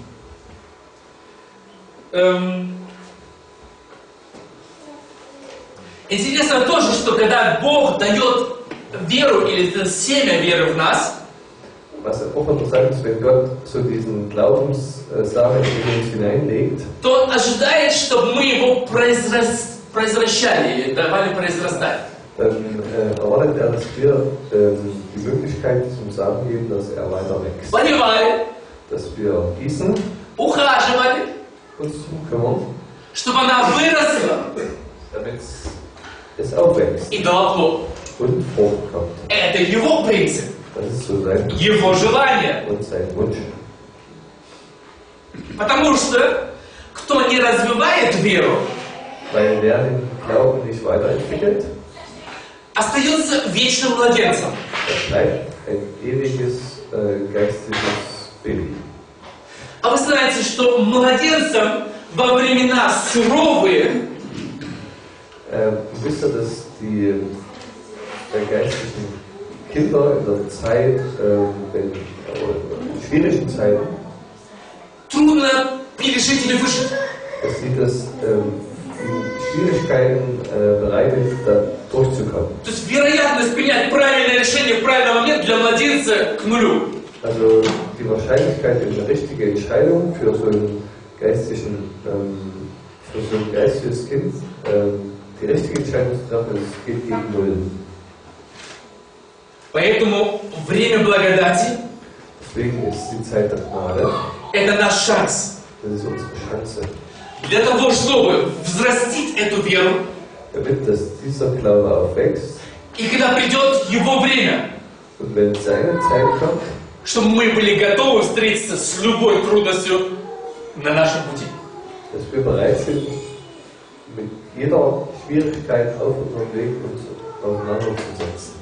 Интересно тоже, что когда Бог дает веру или это семя веры в нас, Was auch interessant ist, wenn Gott so diesen Glaubenssamen in uns hineinlegt, то Он ожидает, чтобы мы его произвращали или давали произрастать. dann erwartet er, dass wir die Möglichkeit zum Samen geben, dass er weiter wächst. Поливали, Dass wir gießen, ухаживали, uns drum kümmern, чтобы она выросла damit es aufwächst и дала плод. und Frucht kommt. Это его принцип, Das ist so sein его желание. und sein Wunsch. Потому что кто не развивает веру, Weil wer den Glauben nicht weiterentwickelt, остается вечным младенцем. er bleibt ein ewiges geistiges Baby. А вы знаете, что младенцам во времена суровые Wisst ihr, dass die geistlichen Kinder in der Zeit, in schwierigen Zeiten, трудно пережить или выжить. dass sie das Schwierigkeiten bereitet, da durchzukommen. То есть вероятность принять правильное решение в правильный момент для младенца к нулю. Also die Wahrscheinlichkeit, eine richtige Entscheidung für so einen geistiges Kind, die richtige Entscheidung zu treffen, das geht gegen Null. Поэтому время благодати Deswegen ist die Zeit der Gnade, – это наш шанс. das ist unsere Chance, Для того, чтобы взрастить эту веру, damit dass dieser Glaube aufwächst и когда придет его время, und wenn seine Zeit kommt, чтобы мы были готовы встретиться с любой трудностью на нашем пути. dass wir bereit sind, mit jeder Schwierigkeit auf unserem Weg uns auseinanderzusetzen.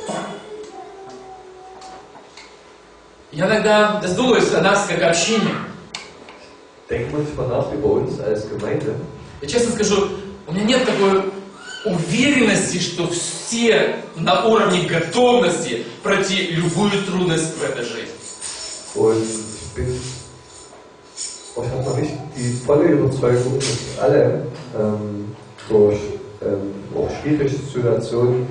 Я иногда задумываюсь о нас как общине. Denken manchmal nach über uns als Gemeinde. Я честно скажу, у меня нет такой уверенности, что все на уровне готовности пройти любую трудность в этой жизни. Und ich habe noch nicht die volle Überzeugung, dass alle durch auch schwierige Situationen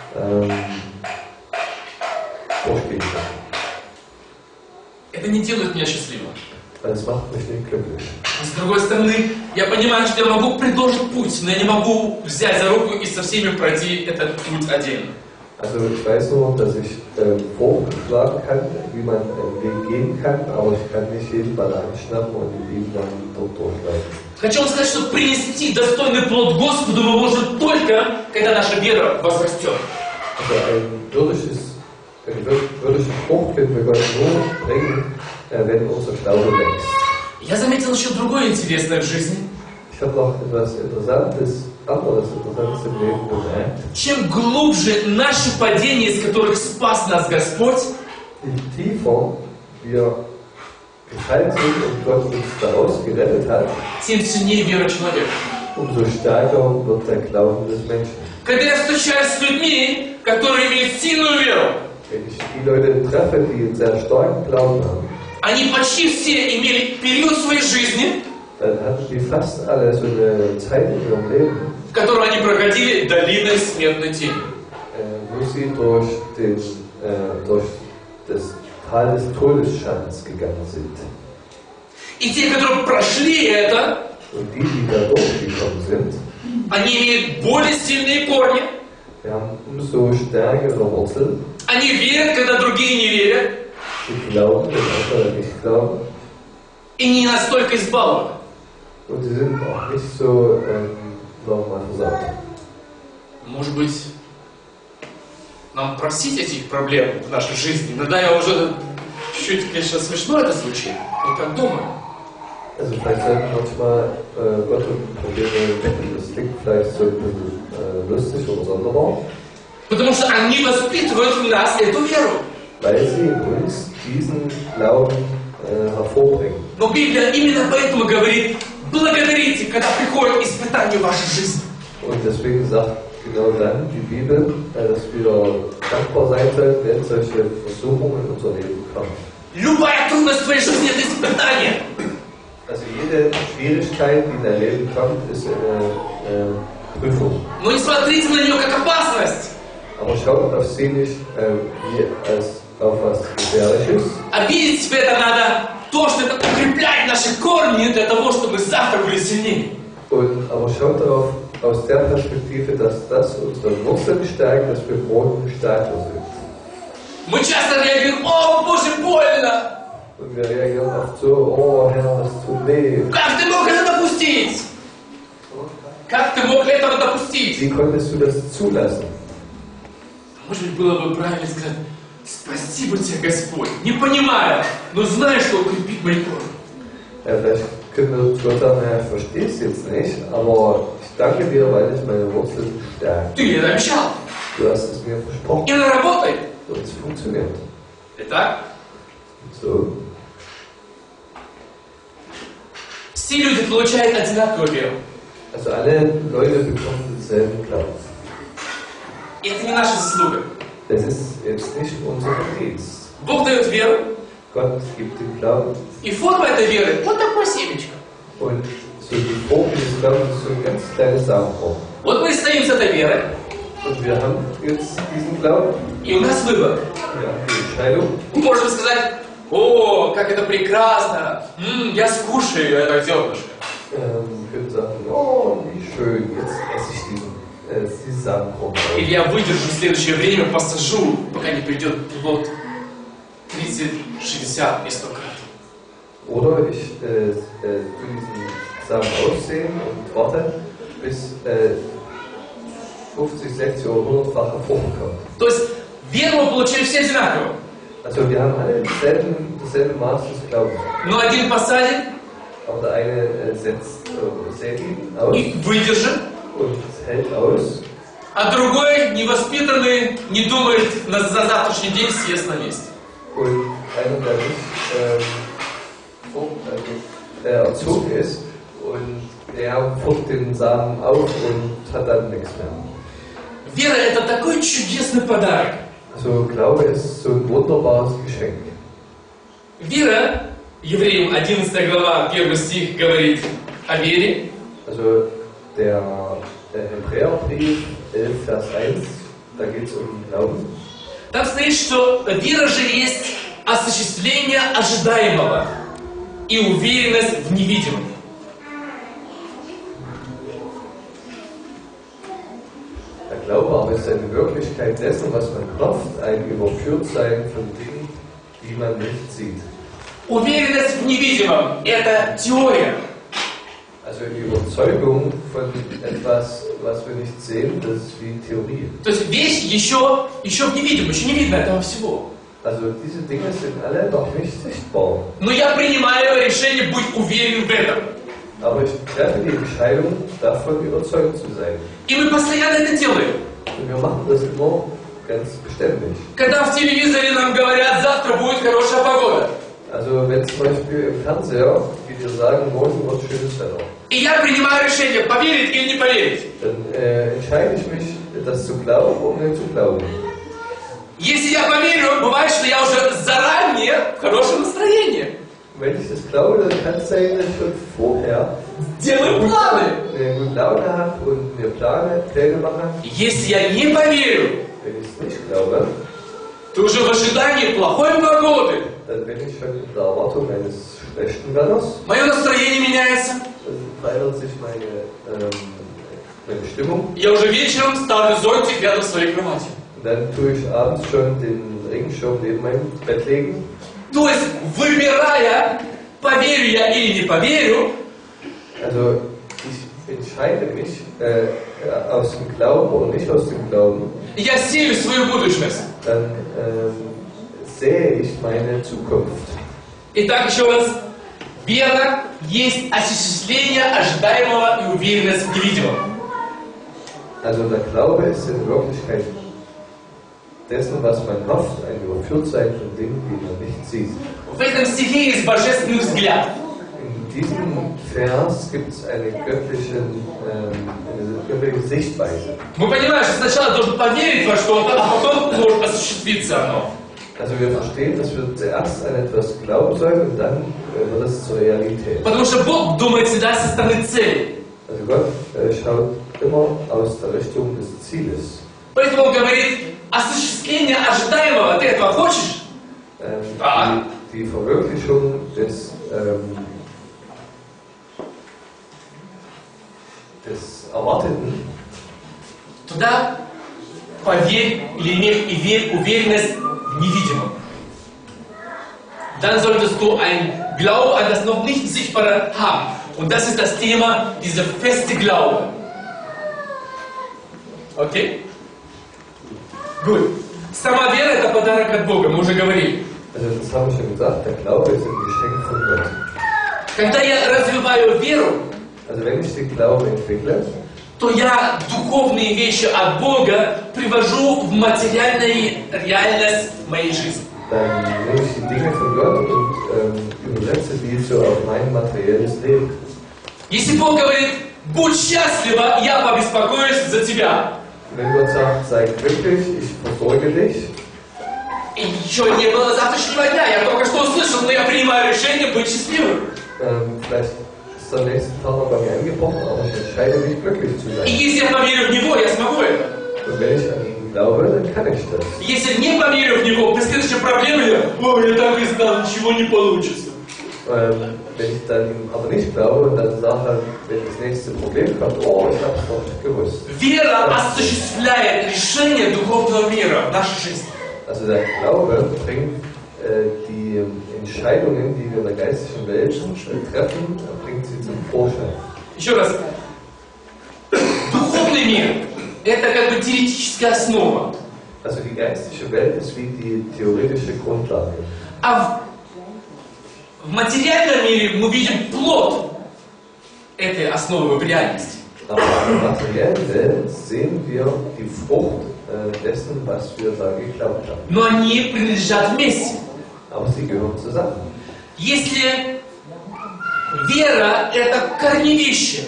durchgehen können. Это не делает меня счастливым. Das macht mich nicht glücklich. С другой стороны, я понимаю, что я могу предложить путь, но я не могу взять за руку и со всеми пройти этот путь отдельно. Also ich weiß nur, dass ich vorschlagen kann, wie man einen Weg gehen kann, aber ich kann nicht jeden Ball anschnappen und ihn dann dort durchlaufen. Хочу вам сказать, что принести достойный плод Господу мы можем только, когда наша вера возрастет. Also eine würdige Frucht können wir Gott nur bringen, wenn unser Glaube wächst. Я заметил еще другое интересное в жизни. Ich habe noch etwas Interessantes, anderes Interessantes im Leben bemerkt. Чем глубже наши падения, из которых спас нас Господь, Je tiefer wir gefallen sind und Gott uns daraus gerettet hat, тем сильнее вера человека. umso stärker wird der Glauben des Menschen. Когда я встречаюсь с людьми, которые имеют сильную веру, Wenn ich die Leute treffe, die einen sehr starken Glauben haben, они почти все имели период своей жизни, dann hatten die fast alle so eine Zeit in ihrem Leben, в которой они проходили долиной смертной тени. wo sie durch das Tal des Todesschattens gegangen sind. И те, которые прошли это, Und die da durchgekommen sind, они имеют более сильные корни, Wir haben umso stärkere Wurzeln. Они верят, когда другие не верят. Sie glauben, wenn andere nicht glauben. И не настолько избалованы. Und sie sind auch nicht so, sagen wir mal, versaut. Может быть, нам просить этих проблем в нашей жизни? Иногда я уже чуть-чуть, конечно, смешно это звучит, но так думаю. Also vielleicht sollten manchmal Gott und Probleme bitten. Das klingt vielleicht so ein bisschen lustig oder sonderbar. Потому что они воспитывают в нас эту веру. Weil sie in uns diesen Glauben hervorbringen. Но Библия именно поэтому говорит, благодарите, когда приходят испытания в вашей жизни. Und deswegen sagt genau dann die Bibel, dass wir dankbar sein sollen, wenn solche Versuchungen in unser Leben kommen. Любая трудность в твоей жизни – это испытание. Also jede Schwierigkeit, die in dein Leben kommt, ist eine Prüfung. Но не смотрите на нее как опасность. Aber schaut auf sie nicht wie als auf was Gefährliches. А видеть в это надо то, что это укрепляет наши корни для того, чтобы завтра были сильнее. Aber schaut darauf aus der Perspektive, dass das unsere Wurzeln stärkt, dass wir morgen stärker sind. Мы часто реагируем, о, Боже, больно! Und wir reagieren oft so, oh Herr, das tut weh. Как ты мог это допустить? Как ты мог этого допустить? Wie konntest du das zulassen? Может быть, было бы правильно сказать, спасибо тебе, Господь, не понимаю, но знаю, что укрепит мои корни. Vielleicht können wir Gott sagen, ja, ich verstehe es jetzt nicht, aber ich danke dir, weil ich meine Wurzeln stärke. Ты мне это обещал. Du hast es mir versprochen И она работает. und es funktioniert. Итак, So. все люди получают одинаковую веру. Also alle Leute bekommen denselben Glauben. И это не наша заслуга. Das ist jetzt nicht unser Verdienst. Бог дает веру, Gott gibt den Glauben и форма этой веры вот такое семечко. und so die Form dieses Glaubens ist so ein ganz kleines Samenkorn. Вот мы стоим с этой верой, Und wir haben jetzt diesen Glauben, и у нас выбор. wir haben die Entscheidung. Мы можем сказать, о, как это прекрасно, я скушаю это зернышко. Wir können sagen, oh, wie schön, jetzt esse ich diesen Samenkorn. Или я выдержу в следующее время, посажу, пока не придет плод 30, 60 и 100 крат. Oder ich tue diesen Samen aussehen und warte, bis 50, 60 oder 100-fache Frucht kommt. То есть веру мы получили все одинаково. Also wir haben alle dasselbe Maß des Glaubens. Но один посадит Aber der eine sät ihn aus и выдержит, und hält aus. а другой, невоспитанный, не думает за завтрашний день съест на месте. Und einer, der nicht erzogen ist und der futtert den Samen auf und hat dann nichts mehr. Вера – это такой чудесный подарок. Also Glaube ist so ein wunderbares Geschenk. Вера, Евреям 11 глава, 1 стих говорит о вере. Also der Hebräerbrief 11, Vers 1, da geht es um Glauben. Там стоит, что вера же есть осуществление ожидаемого и уверенность в невидимом. Der Glaube aber ist eine Wirklichkeit dessen, was man hofft, ein Überführtsein von Dingen, die man nicht sieht. Уверенность в невидимом – это теория. Also die Überzeugung von etwas, was wir nicht sehen, das ist wie Theorie. То есть вещь еще в невидимом, еще не видно этого всего. Also diese Dinge sind alle noch nicht sichtbar. Но я принимаю решение быть уверен в этом. Aber ich treffe die Entscheidung, davon überzeugt zu sein. И мы постоянно это делаем. Und wir machen das immer ganz beständig. Когда в телевизоре нам говорят, завтра будет хорошая погода. Also wenn zum Beispiel im Fernseher, wie wir sagen, morgen wird schönes Wetter, И я принимаю решение, поверить или не поверить. dann entscheide ich mich, das zu glauben oder nicht zu glauben. Если я поверю, бывает, что я уже заранее в хорошем настроении. Wenn ich das glaube, dann kann es sein, dass ich schon vorher Делаю планы. eine gute Laune habe und mir Pläne mache. Если я не поверю, Wenn ich es nicht glaube, то уже в ожидании плохой погоды. dann bin ich schon in der Erwartung eines schlechten Wetters. Мое настроение меняется. Dann verändert sich meine meine Stimmung. Я уже вечером ставлю зонтик рядом с своей кроватью. Und dann tue ich abends schon den Regenschirm neben meinem Bett legen. То есть, выбирая, поверю я или не поверю, Also ich entscheide mich aus dem Glauben oder nicht aus dem Glauben. я сею свою будущность. Dann sehe ich meine Zukunft. Итак, еще раз. Вера есть осуществление ожидаемого и уверенность в невидимом. Also der Glaube ist in Wirklichkeit dessen, was man hofft, ein Überführtsein von Dingen, die man nicht sieht. В этом стихе есть божественный взгляд. In diesem Vers gibt es eine göttliche Sichtweise. Мы понимаем, что сначала должен поверить во что-то, а потом может осуществиться оно. Also wir verstehen, dass wir zuerst an etwas glauben sollen und dann wird es zur Realität. Потому что Бог думает всегда со стороны цели. Also Gott schaut immer aus der Richtung des Zieles. Поэтому Он говорит, осуществление ожидаемого, ты этого хочешь? Die Verwirklichung des Erwarteten. Туда поверь или имей уверенность в невидимом. Dann solltest du ein Glaube an das noch nicht Sichtbare haben. Und das ist das Thema, dieser feste Glaube. Окей? Gut. Сама вера – это подарок от Бога, мы уже говорили. Also das haben wir schon gesagt, der Glaube ist ein Geschenk von Gott. Когда я развиваю веру, also wenn ich den Glauben entwickle, то я духовные вещи от Бога привожу в материальную реальность моей жизни. Dann nehme ich die Dinge von Gott und übersetze die so auf mein materielles Leben. Если Бог говорит, будь счастлива, я побеспокоюсь за тебя. Wenn Gott sagt, sei glücklich, ich versorge dich. И еще не было завтрашнего дня, я только что услышал, но я принимаю решение быть счастливым. Vielleicht ist der nächste Tag noch bei mir angebrochen, aber ich entscheide mich, glücklich zu И sein. если я поверю в Него, я смогу это. Und wenn ich an ihn glaube, dann kann ich das. Если не поверю в Него, при следующей проблеме я так и знал, ничего не получится. Wenn ich dann ihm aber nicht glaube und dann sage, wenn das nächste Problem kommt, oh, ich habe es noch nicht gewusst. Вера осуществляет решение духовного мира в нашей жизни. Also der Glaube bringt die Entscheidungen, die wir in der geistigen Welt treffen, bringt sie zum Vorschein. Еще раз. Духовный мир – это как бы теоретическая основа. Also die geistige Welt ist wie die theoretische Grundlage. А в материальном мире мы видим плод этой основы в реальности. Aber in der materiellen Welt sehen wir die Frucht dessen, was wir da geglaubt haben. Но они принадлежат вместе. Aber sie gehören zusammen. Если вера – это корневище,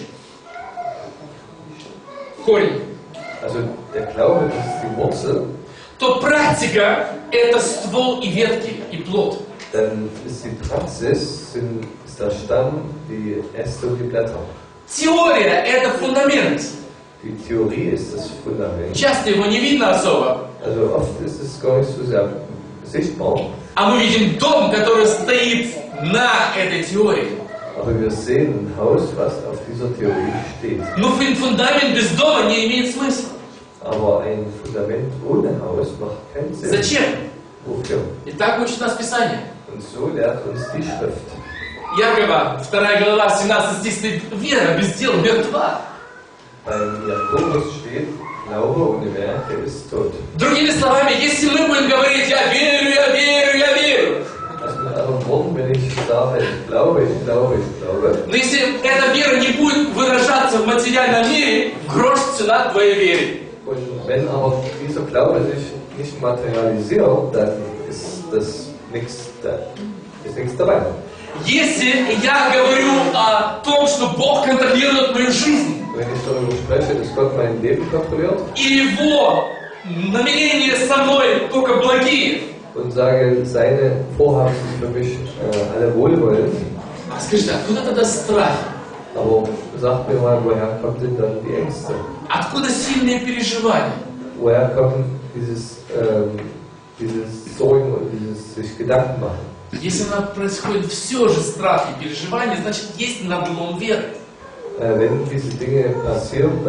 корень, Also der Glaube ist die Wurzel, то практика – это ствол и ветки, и плод. dann ist die Praxis, ist der Stamm, die Äste und die Blätter. Теория – это фундамент. Die Theorie ist das Fundament. Часто его не видно особо. Also oft ist es gar nicht so sehr sichtbar, А мы видим дом, который стоит на этой теории. aber wir sehen ein Haus, was auf dieser Theorie steht. Но фундамент без дома не имеет смысла. Aber ein Fundament ohne Haus macht keinen Sinn. Зачем? Wofür? И так учит нас Писание. Und so lehrt uns die Schrift. Якова, 2 глава, 17 стих стоит, вера без дел мертва. Beim Jakobus steht, Glaube ohne Werke ist tot. Другими словами, если мы будем говорить, я верю, я верю, я верю. Also mit anderen Worten, wenn ich sage, ich glaube, ich glaube, ich glaube, Но если эта вера не будет выражаться в материальном мире, грош цена твоей вере. und wenn aber dieser Glaube sich nicht materialisiert, dann ist das nichts dabei. Если я говорю о том, что Бог контролирует мою жизнь, Wenn ich darüber spreche, dass Gott mein Leben kontrolliert и Его намерения со мной только благие, und sage, seine Vorhaben sind für mich alle wohlwollend, а скажите, откуда тогда страх? aber sagt mir mal, woher kommen denn dann die Ängste? Откуда сильные переживания? Woher kommen dieses Sorgen und dieses sich Gedanken machen? Если у нас происходит все же страх и переживания, значит есть надлом веры. Wenn diese Dinge passieren, dann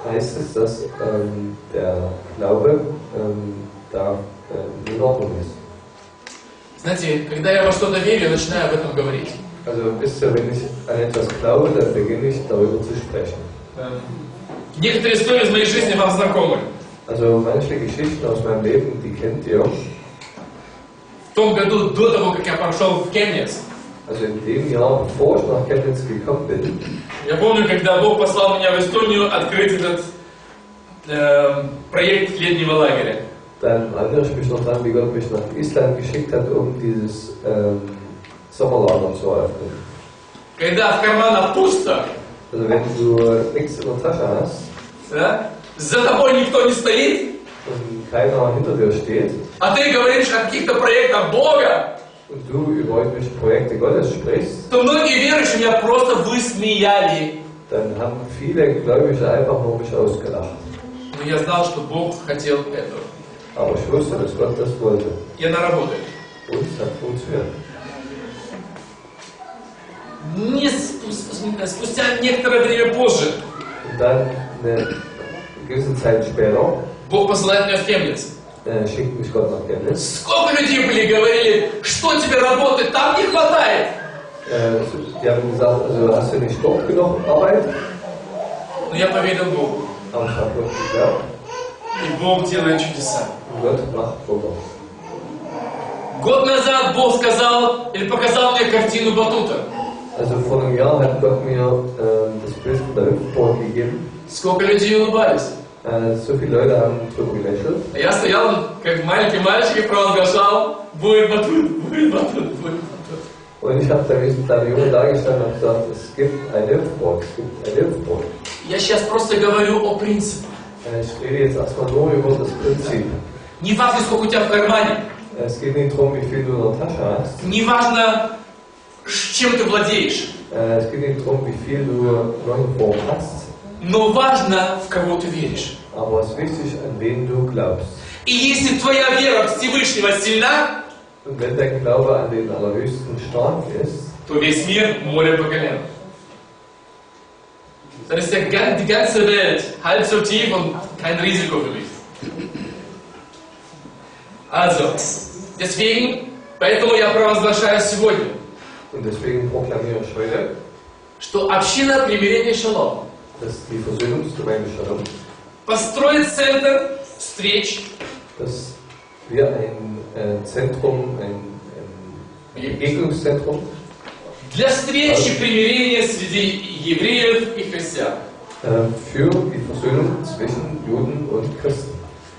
heißt es, dass der Glaube da in Ordnung ist. Знаете, когда я во что-то верю, я начинаю об этом говорить. Also wisst ihr, wenn ich an etwas glaube, dann beginne ich darüber zu sprechen. Некоторые истории из моей жизни вам знакомы. Also manche Geschichten aus meinem Leben, die kennt ihr. В том году, до того, как я пошел в Chemnitz, Also in dem Jahr, bevor ich nach Chemnitz gekommen bin, я помню, когда Бог послал меня в Эстонию открыть этот проект летнего лагеря. dann erinnere ich mich noch daran, wie Gott mich nach Island geschickt hat, um dieses Sommerlager zu eröffnen. Когда в карманах пусто, Also wenn du nichts in der Tasche hast да, за тобой никто не стоит, und keiner hinter dir steht а ты говоришь о каких-то проектах Бога, und du über irgendwelche Projekte Gottes sprichst, то многие верующие меня просто высмеяли. dann haben viele Gläubige einfach nur mich ausgelacht. Но я знал, что Бог хотел этого. Aber ich wusste, dass Gott das wollte. И она работает. Und es hat funktioniert. Спустя некоторое время позже Und dann, eine gewisse Zeit später, Бог посылает меня в Chemnitz. schickt mich Gott nach Chemnitz. Сколько людей были, говорили, что тебе работы там не хватает. Die haben gesagt, also hast du nicht dort genug Arbeit? Но я поверил Богу. Aber ich habe Gott geglaubt. И Бог делает чудеса. Und Gott macht Wunder. Год назад Бог сказал, или показал мне картину батута. Also vor einem Jahr hat Gott mir das Bild von der Hüpfburg gegeben. Сколько людей улыбались. So viele Leute haben drüber gelächelt. Я стоял, как маленький мальчик, и провозглашал, будет батут, будет батут, будет батут. Und ich habe da wie ein kleiner Junge dargestanden und gesagt, es gibt eine Hüpfburg, es gibt eine Hüpfburg. Я сейчас просто говорю о принципе. Ich rede jetzt erstmal nur über das Prinzip. Не важно, сколько у тебя в кармане. Es geht nicht darum, wie viel du in der Tasche hast. Не важно, чем ты владеешь. Es geht nicht darum, wie viel du irgendwo hast. Но важно, в кого ты веришь. Aber es ist wichtig, an wen du glaubst. И если твоя вера в Всевышнего сильна, Und wenn dein Glaube an den Allerhöchsten stark ist, то весь мир море по колено. Dann ist die ganze Welt halb so tief und kein Risiko für mich. Also, deswegen, поэтому я провозглашаю сегодня, und deswegen proklamiere ich heute, что община примирения Шалом dass die Versöhnungsgemeinde Shalom, построит центр встреч, dass wir ein Zentrum, ein Begegnungszentrum для встречи примирения среди евреев и христиан. Für die Versöhnung zwischen Juden und Christen.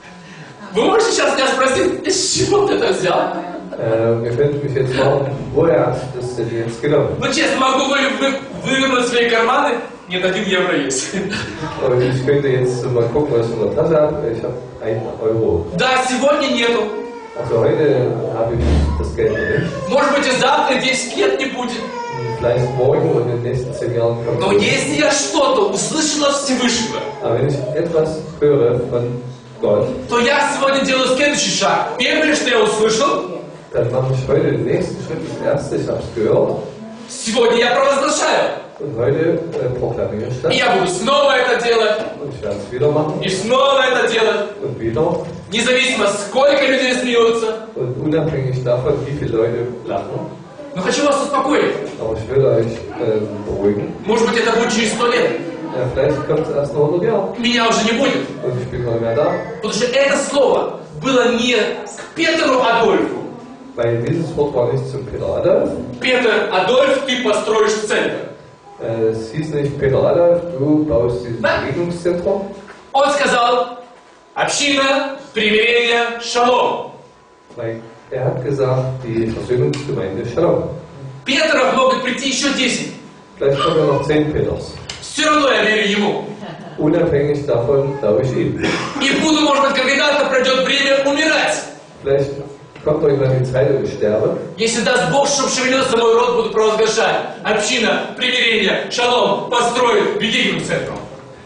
Вы можете сейчас меня спросить, из чего ты это взял? Ihr könnt mich jetzt fragen, woher hat das denn jetzt genommen? Ну честно, могу вывернуть свои карманы, нет, 1 евро есть. Und ich könnte jetzt mal gucken, was ich in der Tasche habe. Ich habe 1 Euro. Да, сегодня нету. Also heute habe ich das Geld nicht. Может быть и завтра 10 лет не будет. Vielleicht morgen und in den nächsten 10 Jahren kommt Но es. если я что-то услышал от Всевышнего, Aber wenn ich etwas höre von Gott, то я сегодня делаю следующий шаг. Первое, что я услышал, dann mache ich heute den nächsten Schritt. Das erste, ich habe es gehört. сегодня я провозглашаю. Und heute proklamiere ich das. И я буду снова это делать, Und ich werde es wieder machen. и снова это делать. Und wieder. Независимо, сколько людей смеются. Und unabhängig davon, wie viele Leute lachen. Но хочу вас успокоить. Aber ich will euch beruhigen. Может быть, это будет через 100 лет. Ja, vielleicht kommt es erst noch 100 Jahre. Меня уже не будет. Und ich bin noch mehr da. Потому что это слово было не к Петру Адольфу. Weil dieses Wort war nicht zum Peter Adolf. Петр Адольф, ты построишь центр. Es hieß nicht Peter Adolf, du baust dieses Begegnungszentrum. Он сказал, община, примирение, шалом. Weil er hat gesagt, die Versöhnungsgemeinde Shalom. Петров могут прийти еще 10. Vielleicht kommen ja noch 10 Peters. Все равно я верю ему. Unabhängig davon glaube ich ihm. И буду, может быть, когда-то пройдет время умирать. Vielleicht kommt irgendwann die Zeit und ich sterbe. Если даст Бог, чтобы шевелился мой род, буду провозглашать. Община, примирение, шалом, построит, беги к центру.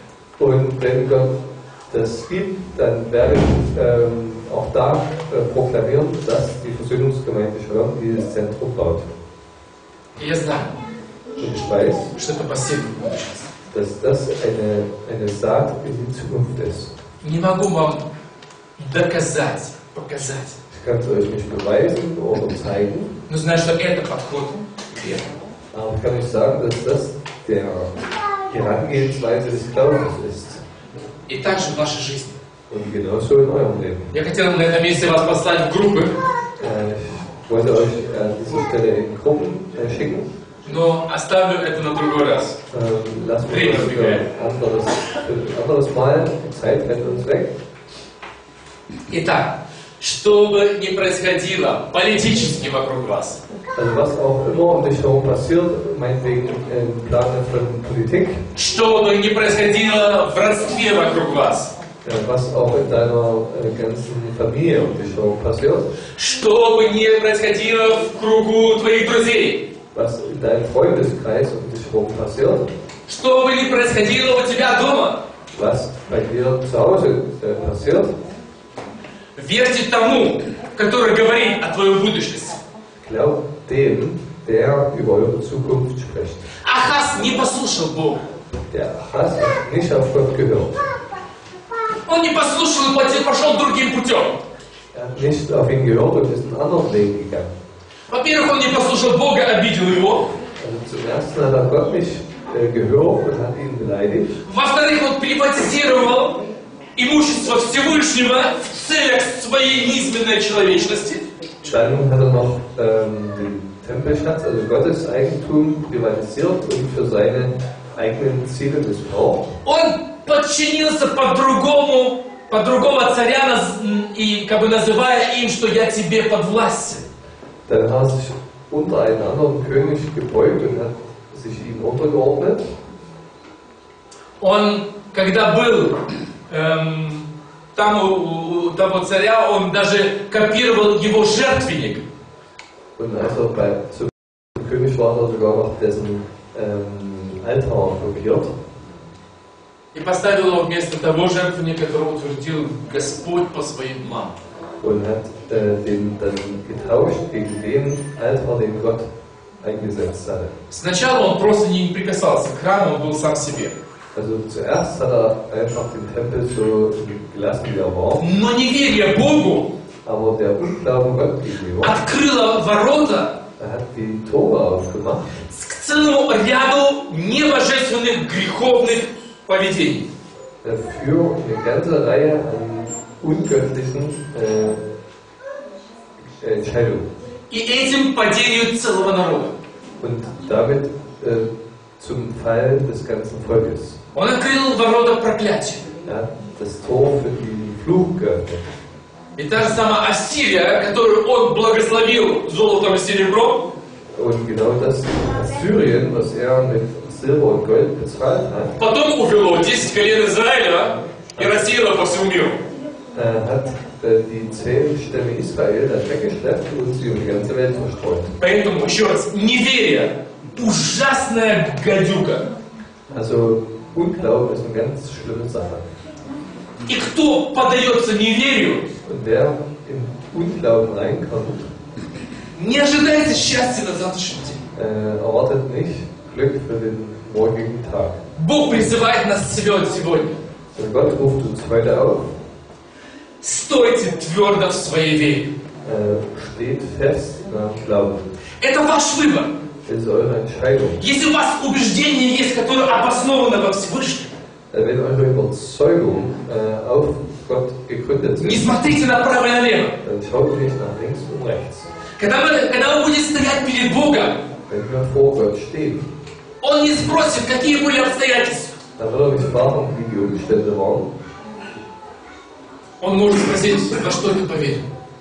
Und wenn Gott das gibt, dann werde ich auch da proklamieren, dass die Versöhnungsgemeinde Shalom dieses Zentrum baut. И я знаю, Und ich weiß, что это последний будет сейчас. dass das eine Saat in die Zukunft ist. Не могу вам доказать, показать. Ich kann es euch nicht beweisen oder zeigen, Но знаю, что это подход к вере. aber ich kann euch sagen, dass das die Herangehensweise des Glaubens ist. И также в вашей жизни. Und genauso in eurem Leben. Я хотел на этом месте вас послать в группы, Ich wollte euch an dieser Stelle in Gruppen schicken. но оставлю это на другой раз. Lassen wir das für ein anderes Mal. Die Zeit rennt uns weg. Итак, что бы ни происходило политически вокруг вас, Also was auch immer um dich herum passiert, meinetwegen im Plane von Politik, что бы ни происходило в родстве вокруг вас, was auch in deiner ganzen Familie um dich herum passiert, что бы ни происходило в кругу твоих друзей, was in deinem Freundeskreis um dich herum passiert, что бы ни происходило у тебя дома, was bei dir zu Hause passiert, верьте тому, который говорит о твоей будущности. glaub dem, der über eure Zukunft spricht. Ахаз не послушал Бога. Der Hass hat nicht auf Gott gehört. Он не послушал и пошел другим путем. Hat nicht auf ihn gehört und ist einen anderen Weg gegangen. Во-первых, он не послушал Бога, обидел его. Also zum ersten hat Gott nicht gehört und hat ihn beleidigt. Во-вторых, он приватизировал имущество Всевышнего в целях своей низменной человечности. Dann hat noch den Tempelschatz, also Gottes Eigentum, privatisiert und für seine eigenen Ziele missbraucht. Он подчинился под другого царя, и как бы называя им, что я тебе подвластен. Dann hat er sich unter einen anderen König gebeugt und hat sich ihm untergeordnet. Он, когда был там у того царя, он даже копировал его жертвенник. Und als er zum König war, hat er sogar noch dessen Altar kopiert. И поставил его вместо того жертвенника, который утвердил Господь по своим планам. Und hat den dann getauscht gegen den Altar, den Gott eingesetzt hatte. Сначала он просто не прикасался к храму, он был сам себе. Also zuerst hat er einfach den Tempel so gelassen, wie er war. Но неверие Богу Aber der Unglauben Gott gegenüber, открыло ворота hat die Tore aufgemacht к целому ряду небожественных греховных поведений. für eine ganze Reihe an ungöttlichen Entscheidungen. И этим падению целого народа. Und damit zum Fall des ganzen Volkes. Он открыл ворота проклятия. Er hat das Tor für den Fluch geöffnet. И та же самая Ассирия, которую он благословил золотом и серебром, Und genau das Assyrien, was er mit Silber und Gold bezahlt hat, потом увело 10 колен Израиля и рассеяло по всему миру. hat die 10 Stämme Israel dann weggeschleppt und sie um die ganze Welt verstreut. Поэтому, еще раз, неверие – ужасная гадюка. Also Unglauben ist eine ganz schlimme Sache. И кто поддается неверию, Und wer in Unglauben reinkommt, не ожидайте счастья на завтрашний день. erwartet nicht Glück für den morgigen Tag. Бог призывает нас сегодня. Und Gott ruft uns heute auf, Стойте твердо в своей вере. steht fest nach Glauben. Это ваш выбор. Das ist eure Entscheidung. Если у вас убеждение есть, которое обосновано во Всевышнем, Wenn eure Überzeugung auf Gott gegründet не ist, смотрите направо и налево. dann schaut nicht nach links und rechts. Когда вы будете стоять перед Богом, Wenn wir vor Gott stehen, Он не спросит, какие были обстоятельства. dann wird er nicht fragen, wie die Umstände waren. Он может спросить, во что ты поверил.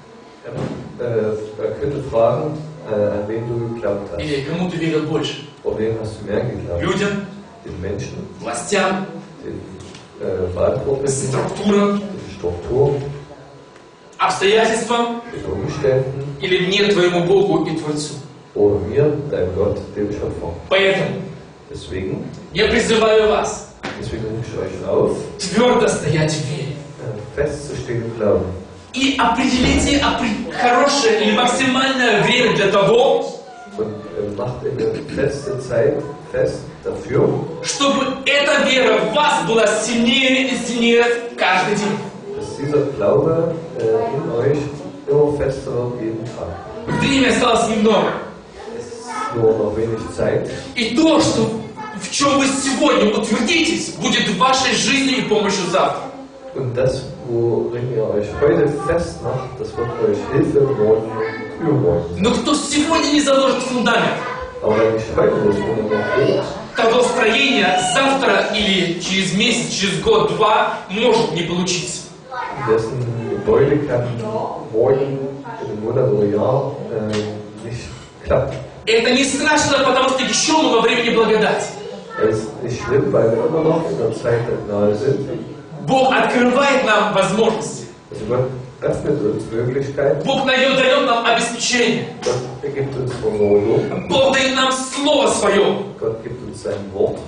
Er könnte fragen, an wen du geglaubt hast. Или кому ты верил больше. An wen hast du mehr geglaubt? Людям, Den Menschen, властям, den Verantwortlichen, структурам, den Strukturen, обстоятельствам den Umständen или мне, твоему Богу и Творцу. oder mir, deinem Gott, dem Schöpfer. Поэтому Deswegen я призываю вас rufe ich euch auf, твердо стоять в вере. festzustehen im Glauben. И определите хорошее или максимальное время для того, und macht eine feste Zeit fest dafür, чтобы эта вера в вас была сильнее и сильнее каждый день. dass dieser Glaube in euch immer fester wird jeden Tag. Времени осталось немного. Es ist nur noch wenig Zeit. И то, что в чем вы сегодня утвердитесь, будет вашей жизнью и помощью завтра. Und das, worin ihr euch heute festmacht, das wird euch Hilfe morgen und übermorgen. Но кто сегодня не заложит фундамент, Aber wenn ich heute das Fundament lege, того строения завтра или через месяц, через год, два может не получиться. dessen Gebäude kann morgen, in einem Monat oder Jahr nicht klappen. Это не страшно, потому что еще мы во времени благодати. Es ist nicht schlimm, weil wir immer noch in der Zeit der Gnade sind. Бог открывает нам возможности. Also Gott öffnet uns Möglichkeiten, Бог дает нам обеспечение. Gott gibt uns Versorgung, Бог дает нам Слово Свое. Gott gibt uns sein Wort.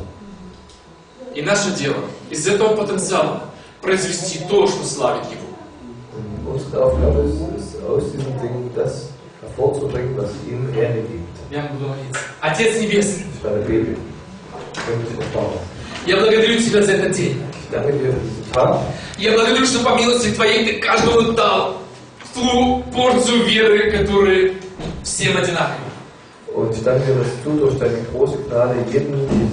И наше дело из этого потенциала произвести то, что славит Его. Und unsere Aufgabe ist aus diesen Dingen das hervorzubringen, was ihm Ehre gibt. Я буду молиться. Отец Небесный, Ich werde beten. Himmlischer Vater, я благодарю Тебя за этот день. ich danke dir für diesen Tag. Я благодарю, что по милости Твоей Ты каждому дал ту порцию веры, которая всем одинаковая. Und ich danke dir, dass du durch deine große Gnade jedem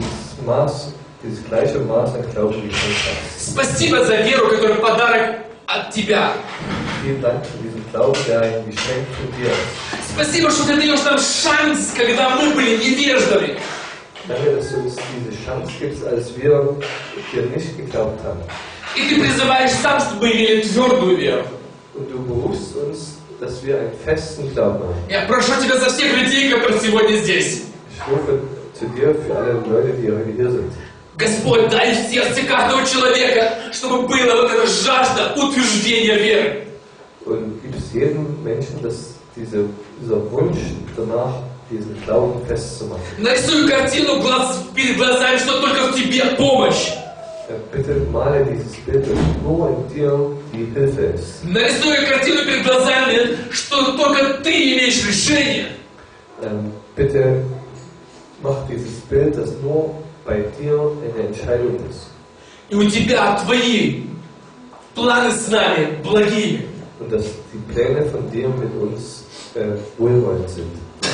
dieses gleiche Maß an Glauben geschenkt hast. Спасибо за веру, которая подарок от Тебя. Vielen Dank für diesen Glauben, der ein Geschenk von dir ist. Спасибо, что Ты даешь нам шанс, когда мы были невеждами. Danke, dass du uns diese Chance gibst, als wir dir nicht geglaubt haben. И Ты призываешь сам, чтобы мы имели твердую веру. Und du berufst uns, dass wir einen festen Glauben haben. Я прошу Тебя за всех людей, которые сегодня здесь. Ich rufe zu dir für alle Leute, die heute hier sind. Господь, дай в сердце каждого человека, чтобы была вот эта жажда утверждения веры. Und gib es jedem Menschen, dass dieser Wunsch danach, diesen Glauben festzumachen. Нарисуй картину перед глазами, что только в Тебе помощь. Bitte male dieses Bild, dass nur in dir die Hilfe ist. Нарисуй картину перед глазами, что только Ты имеешь решение. Bitte mach dieses Bild, dass nur bei dir eine Entscheidung ist. И у Тебя Твои планы с нами благие. Und dass die Pläne von dir mit uns wohlwollend sind.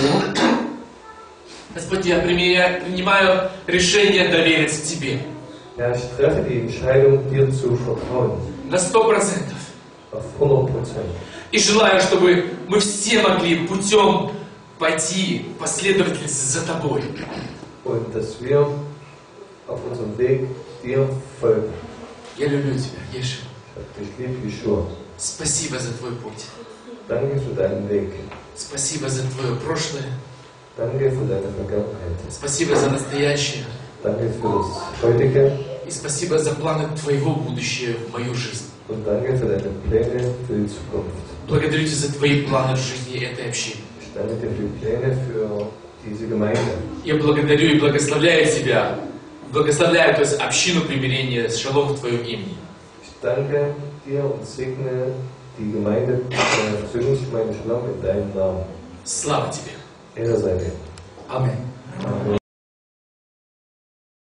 Господь, я принимаю решение довериться Тебе. Ja, ich treffe die Entscheidung, dir zu vertrauen. На 100%. Auf 100%. И желаю, чтобы мы все могли путем пойти последовательности за Тобой. Und dass wir auf unserem Weg dir folgen. Я люблю Тебя, Ешуа. Ich liebe Yeshua. Спасибо за Твой путь. Danke für deinen Weg. Спасибо за Твое прошлое. Danke für deine Vergangenheit. Спасибо за настоящее. Danke für das Heutige. И спасибо за планы Твоего будущего в мою жизнь. Und danke für deine Pläne für die Zukunft. Благодарю Тебя за Твои планы в жизни этой общины. Ich danke dir für die Pläne für diese Gemeinde. Я благодарю и благословляю Тебя. Благословляю, то есть общину примирения с шалом в Твоем имени. Ich danke dir und segne die Gemeinde, deine Versöhnungsgemeinde Shalom in deinem Namen. Слава Тебе. Ehre sei dir. Аминь. Amen.